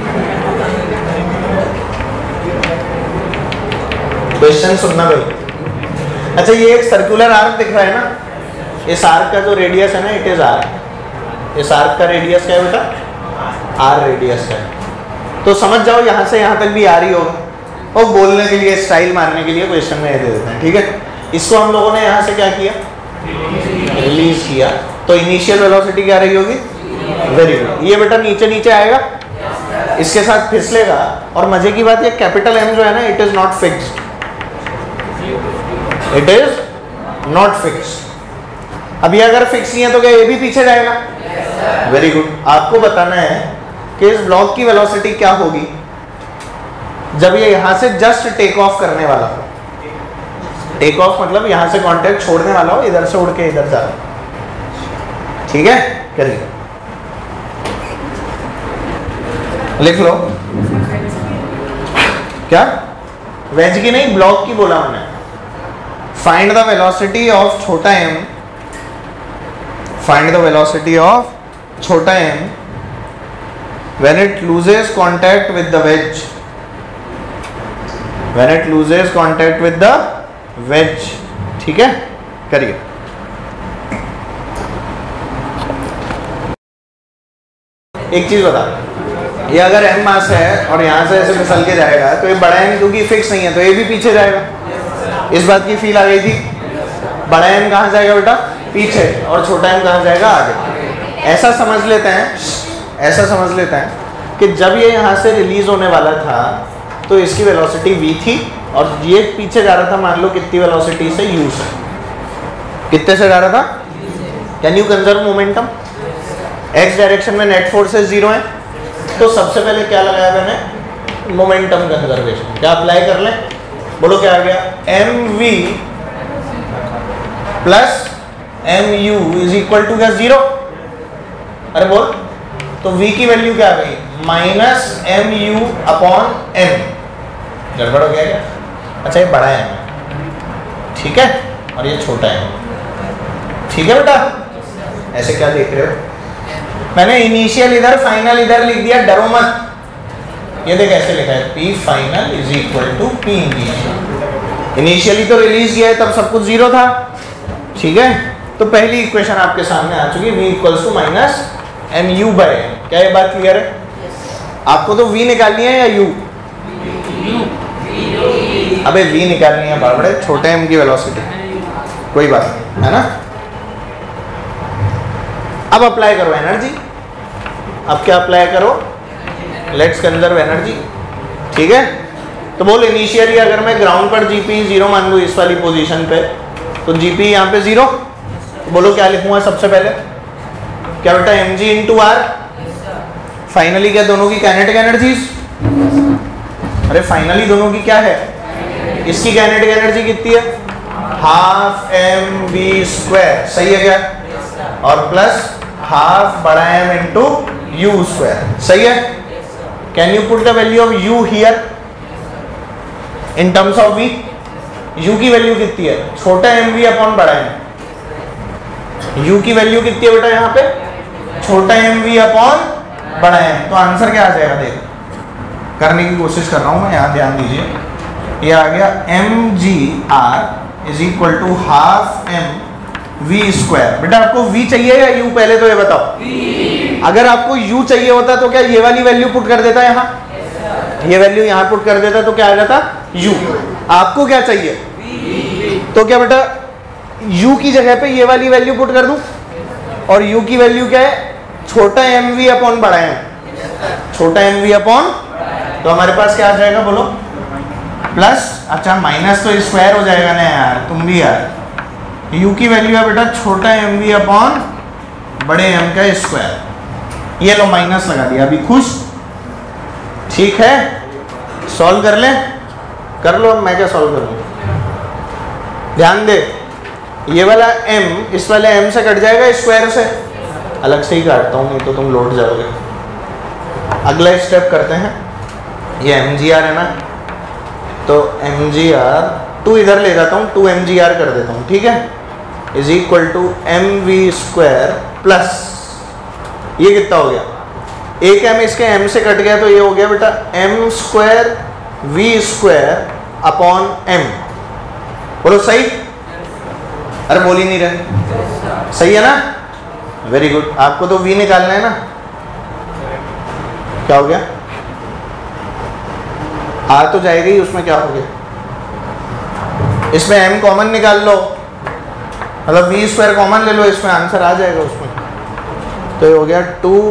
क्वेश्चन सुनना भाई। अच्छा, ये एक सर्कुलर आर्क दिख रहा है ना, इस आर्क का जो रेडियस है ना, इट इज आर। इस आर्क का रेडियस क्या है बेटा? आर रेडियस है। तो समझ जाओ यहाँ से यहाँ तक भी आर ही होगा, और बोलने के लिए, स्टाइल मारने के लिए क्वेश्चन में ये दे देते हैं, ठीक है? इसको हम लोगों ने यहाँ से क्या किया? रिलीज किया, तो इनिशियल वेलोसिटी क्या रही होगी? Very good. ये बेटा नीचे नीचे आएगा, इसके साथ फिसलेगा, और मजे की बात ये कैपिटल एम जो है ना, it is not fixed, it is not fixed. अभी अगर फिक्स नहीं है तो क्या ये भी पीछे जाएगा? Very good. आपको बताना है कि इस ब्लॉक की वेलोसिटी क्या होगी जब ये यहां से जस्ट टेक ऑफ करने वाला हो। टेक ऑफ मतलब यहां से कांटेक्ट छोड़ने वाला हो, इधर से उड़ के इधर जा रहा हो, ठीक है? करिए, लिख लो। क्या? वेज की नहीं, ब्लॉक की बोला मैंने। फाइंड द वेलोसिटी ऑफ छोटा m, find the velocity of छोटा m when it loses contact with the wedge, when it loses contact with the wedge, ठीक है? करिए। एक चीज बता, ये अगर m मास है और यहां से ऐसे फिसल के जाएगा तो ये बड़ा m क्योंकि फिक्स नहीं है तो ये भी पीछे जाएगा। इस बात की फील आ गई थी? बड़ा m कहाँ जाएगा बेटा? पीछे, और छोटा m कहाँ जाएगा? आगे। ऐसा समझ लेते हैं, ऐसा समझ लेते हैं कि जब ये यहाँ से रिलीज होने वाला था तो इसकी वेलोसिटी v थी, और ये पीछे जा रहा था, मान लो कितनी वेलोसिटी से? u से। कितने से जा रहा था? Can you conserve momentum? x direction में नेट फोर्सेस 0 है, तो सबसे पहले क्या लगाया मैंने? Momentum conservation. क्या अप्लाई कर लें? बोलो क्या आ गया? mv plus mu is equal to what? 0। अरे बोल, तो v की वैल्यू क्या आ गई? Minus mu upon m। गड़बड़ हो गया क्या? अच्छा, ये बड़ा m, ठीक है, और ये छोटा m, ठीक है बेटा? ऐसे क्या देख रहे हो? मैंने इनिशियल इधर, फाइनल इधर लिख दिया, डरो मत। ये देख ऐसे लिखा है, P final is equal to P initial. Initially तो रिलीज किया है तब सब कुछ 0 था, ठीक है? तो पहली इक्वेशन आपके सामने आ चुकी, v equals to minus mu by m। क्या ये बात क्लियर है? आपको तो v निकालनी है या u? अबे v निकालनी है बड़े, छोटे m की वेलोसिटी, कोई बात नहीं, है ना? अब अप्लाई करो एनर्जी। अब क्या अप्लाई करो? लेट्स कंजर्व एनर्जी, ठीक है? तो बोल, इनिशियली अगर मैं ग्राउंड पर जीपी 0 मान लूँ इस वाली पोजीशन पे, तो जीपी यहाँ पे 0, बोलो क्या लिखूंगा सबसे पहले? क्या बेटा? mg into are. फाइनली क्या दोनों की काइनेटिक एनर्जीज? अरे फाइनली दोनों की क्या है? इसकी काइनेटिक एनर्जी कितनी है? हाफ mv², सही है क्या? और प्लस हाफ बड़ा m इंटू u², सही है? Can you put the value of u here in terms of v? u की वैल्यू कितनी है? छोटा mv अपॉन बड़ा m। u की वैल्यू कितनी है बेटा यहाँ पे? छोटा mv अपॉन बड़ा m। तो आंसर क्या आ जाएगा? देख, करने की कोशिश कर रहा हूं मैं, यहाँ ध्यान दीजिए। ये आ गया mgr is equal to half m v²। बेटा आपको v चाहिए या u? पहले तो ये बताओ। v। अगर आपको u चाहिए होता तो क्या ये वाली वैल्यू पुट कर देता यहाँ? ये वैल्यू यहाँ पुट कर देता तो क्या आ जाता? u। आपको क्या चाहिए? v। तो क्या बेटा u की जगह पे ये वाली वैल्यू पुट कर दूं, और u की वैल्यू क्या है? छोटा mv अपॉन बड़ा m। छोटा mv अपॉन, तो हमारे पास क्या आ जाएगा बोलो? प्लस, अच्छा माइनस तो स्क्वायर हो जाएगा ना यार, तुम भी यार, u की वैल्यू है बेटा छोटा एम वी अपॉन बड़े एम का स्क्वायर। ये लो माइनस लगा दिया, अभी खुश? ठीक है, सॉल्व कर ले, कर लो। मैं क्या सॉल्व करूँ? ध्यान दे, ये वाला m इस वाले m से कट जाएगा स्क्वायर से, अलग से ही काटता हूँ नहीं तो तुम लौट जाओगे। अगला स्टेप करते हैं, ये mgr है ना, तो mgr 2 इधर ले जाता हूँ, 2 mgr कर देता हूँ, ठीक है, is equal to mv square plus ये कितना हो गया, एक m इसके m से कट गया तो ये हो गया बेटा m square v square upon m। बोलो सही? अरे बोल ही नहीं रहे, सही है ना? Very good. आपको तो v निकालना है ना, क्या हो गया? आ तो जाएगा ही, उसमें क्या हो गया? इसमें m कॉमन निकाल लो, मतलब v स्क्वायर कॉमन ले लो, इसमें आंसर आ जाएगा उसमें। तो ये हो गया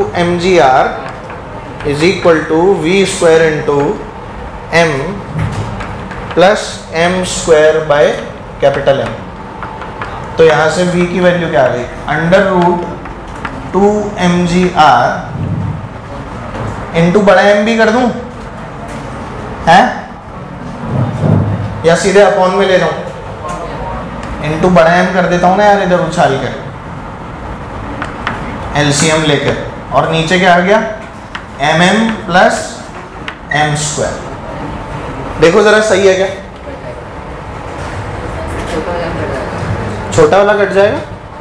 2mgr is equal to v square into m plus m square by capital M। तो यहाँ से v की वैल्यू क्या आ गई? अंडर रूट 2mgr इंटू बड़ा M भी कर दूं है, या सीधे अपॉन में ले जाऊं? इंटू बड़ा M कर देता हूं ना यार, इधर उछाल कर एलसीएम लेकर, और नीचे क्या आ गया? mm plus m square. देखो जरा सही है क्या? छोटा वाला कट जाएगा,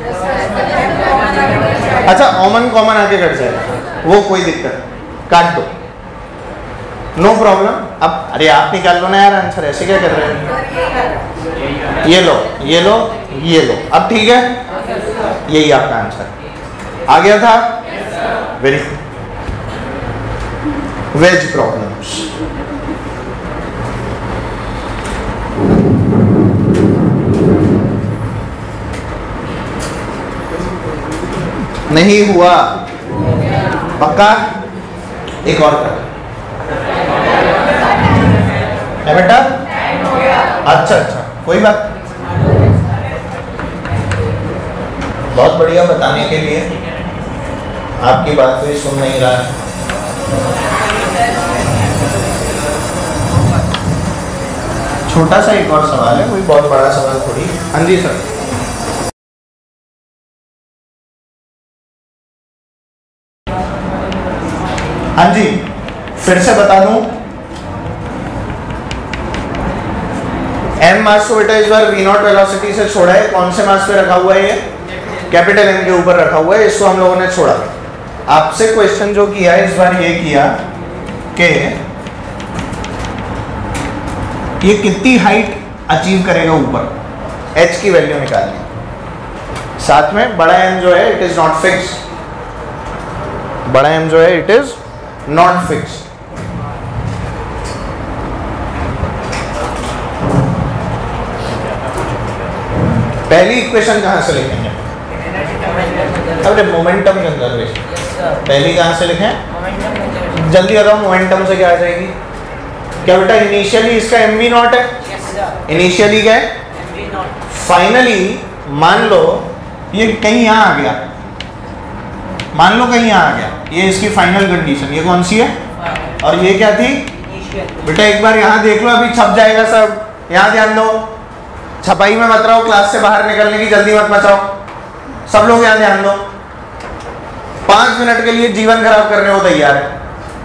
अच्छा ओमन कॉमन आके कट जाएगा, वो कोई दिक्कत, काट दो, नो प्रॉब्लम। अब अरे आप निकाल लो ना यार आंसर, ऐसे क्या कर रहे हैं? ये लो, ये लो, ये लो, अब ठीक है, यही आपका आंसर आ गया था। Very good. वेज प्रॉब्लम्स, नहीं हुआ पक्का? एक और कर है बेटा? अच्छा अच्छा, कोई बात, बहुत बढ़िया बताने के लिए, आपकी बात कोई सुन नहीं रहा है। छोटा सा एक और सवाल है, कोई बहुत बड़ा सवाल थोड़ी। हाँ जी सर। हाँ जी, फिर से बता दूं, m मास को बेटा इस बार v नॉट वेलोसिटी से छोड़ा है, कौन से मास पे रखा हुआ है? ये कैपिटल M के ऊपर रखा हुआ है, इसको हम लोगों ने छोड़ा। आपसे क्वेश्चन जो किया है इस बार ये किया कि ये कितनी हाइट अचीव करेगा ऊपर, h की वैल्यू निकालनी। साथ में बड़ा M जो है इट इज नॉट फिक्स, बड़ा M जो है इट इज नॉट फिक्स। पहली इक्वेशन कहां से लिखेंगे? अरे मोमेंटम कंजर्वेशन, पहली कहां से लिखें? जल्दी बताओ, मोमेंटम से क्या आ जाएगी? क्या बेटा इनिशियली इसका mv नॉट है, इनिशियली क्या है, फाइनली मान लो ये कहीं यहाँ आ गया, मान लो कहीं यहाँ आ गया, ये इसकी फाइनल कंडीशन, ये कौन सी है? और ये क्या थी बेटा? एक बार यहाँ देख लो, अभी छप जाएगा सब, यहाँ ध्यान दो, छपाई में मत रहो, क्लास से बाहर निकलने की जल्दी मत मचाओ, सब लोग यहाँ ध्यान दो। 5 मिनट के लिए जीवन खराब करने को तैयार है।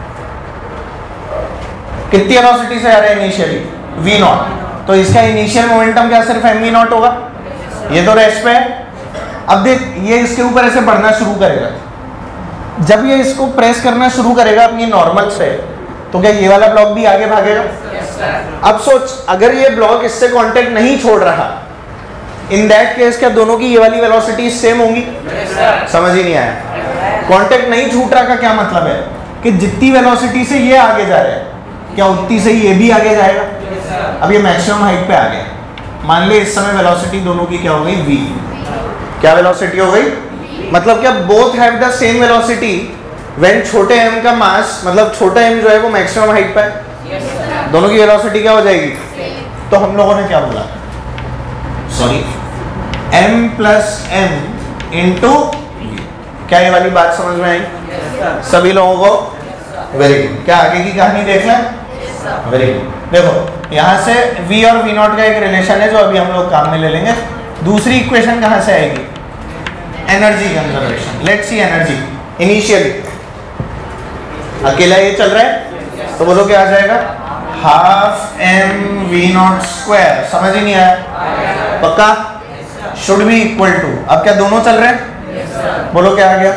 कितनी वेलोसिटी से आ रहा है इनिशियली? v नॉट, तो इसका इनिशियल मोमेंटम क्या सिर्फ mv नॉट होगा? ये तो रेस्ट पे है। अब देख, ये इसके ऊपर ऐसे बढ़ना शुरू करेगा, जब ये इसको प्रेस करना शुरू करेगा अपनी नॉर्मल से, तो क्या ये वाला ब्लॉक भी आगे भागेगा? अब सोच, अगर ये ब्लॉक इससे कांटेक्ट नहीं छोड़ रहा, इन दैट केस क्या दोनों की ये वाली वेलोसिटी सेम होंगी? समझ ही नहीं आया। कांटेक्ट नहीं छूट रहा का क्या मतलब है? कि जितनी वेलोसिटी से ये आगे जा रहा है, क्या उतनी से ये भी आगे जाएगा? अब ये मैक्सिमम हाइट पे आ गया, मान ले इस समय वेलोसिटी दोनों की क्या हो गई? v। क्या वेलोसिटी हो गई? मतलब क्या both have the same velocity when छोटे m का मास, मतलब छोटा m जो है वो मैक्सिमम हाइट पे है, दोनों की वेलोसिटी क्या हो जाएगी? तो हम लोगों ने क्या बोला? Sorry, m plus m into, क्या ये वाली बात समझ में आई सभी लोगों को? Very good. क्या आगे की कहानी देख लें? Very good. देखो यहाँ से v और v नॉट का एक रिलेशन है जो अभी हम लोग काम में ले लेंगे। दूसरी इक्वेशन कहाँ से आएगी? Energy conservation. Let's see energy initially. अकेला ये चल रहा है तो बोलो क्या आ जाएगा? Half M V naught square. समझ ही नहीं आया? पक्का? शुड बी इक्वल टू, अब क्या दोनों चल रहे हैं? बोलो क्या आ गया?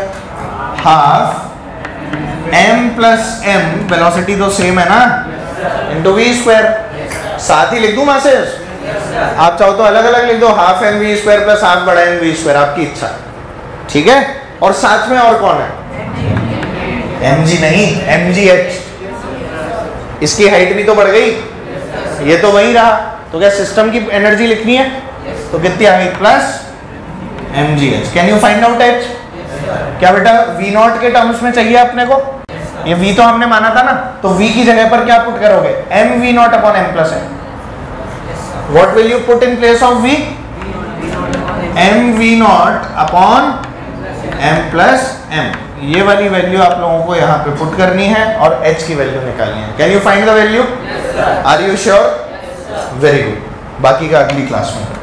Half M plus M, velocity तो सेम है ना, इंटू वी स्क्वायर। साथ ही लिख दूं मैसेज? आप चाहो तो अलग अलग लिख दो, half M we square plus half बड़ा एम वी स्क्वायर, आपकी इच्छा। ठीक है? और साथ में और कौन है? एम जी नहीं, एम जी एच। इसकी हाइट भी तो बढ़ गई, ये तो वही रहा। तो क्या सिस्टम की एनर्जी लिखनी है? तो कितनी आ गई? Plus M G H. Can you find out H? क्या बेटा वी नॉट के टर्म्स में चाहिए अपने को? ये v तो हमने माना था ना, तो v की जगह पर क्या पुट करोगे? M V naught upon M plus M. What will you put in place of v? M V naught upon M plus M. ये वाली वैल्यू आप लोगों को यहाँ पे पुट करनी है और h की वैल्यू निकालनी है। Can you find the value? Are you sure? Very good. बाकी का अगली क्लास में।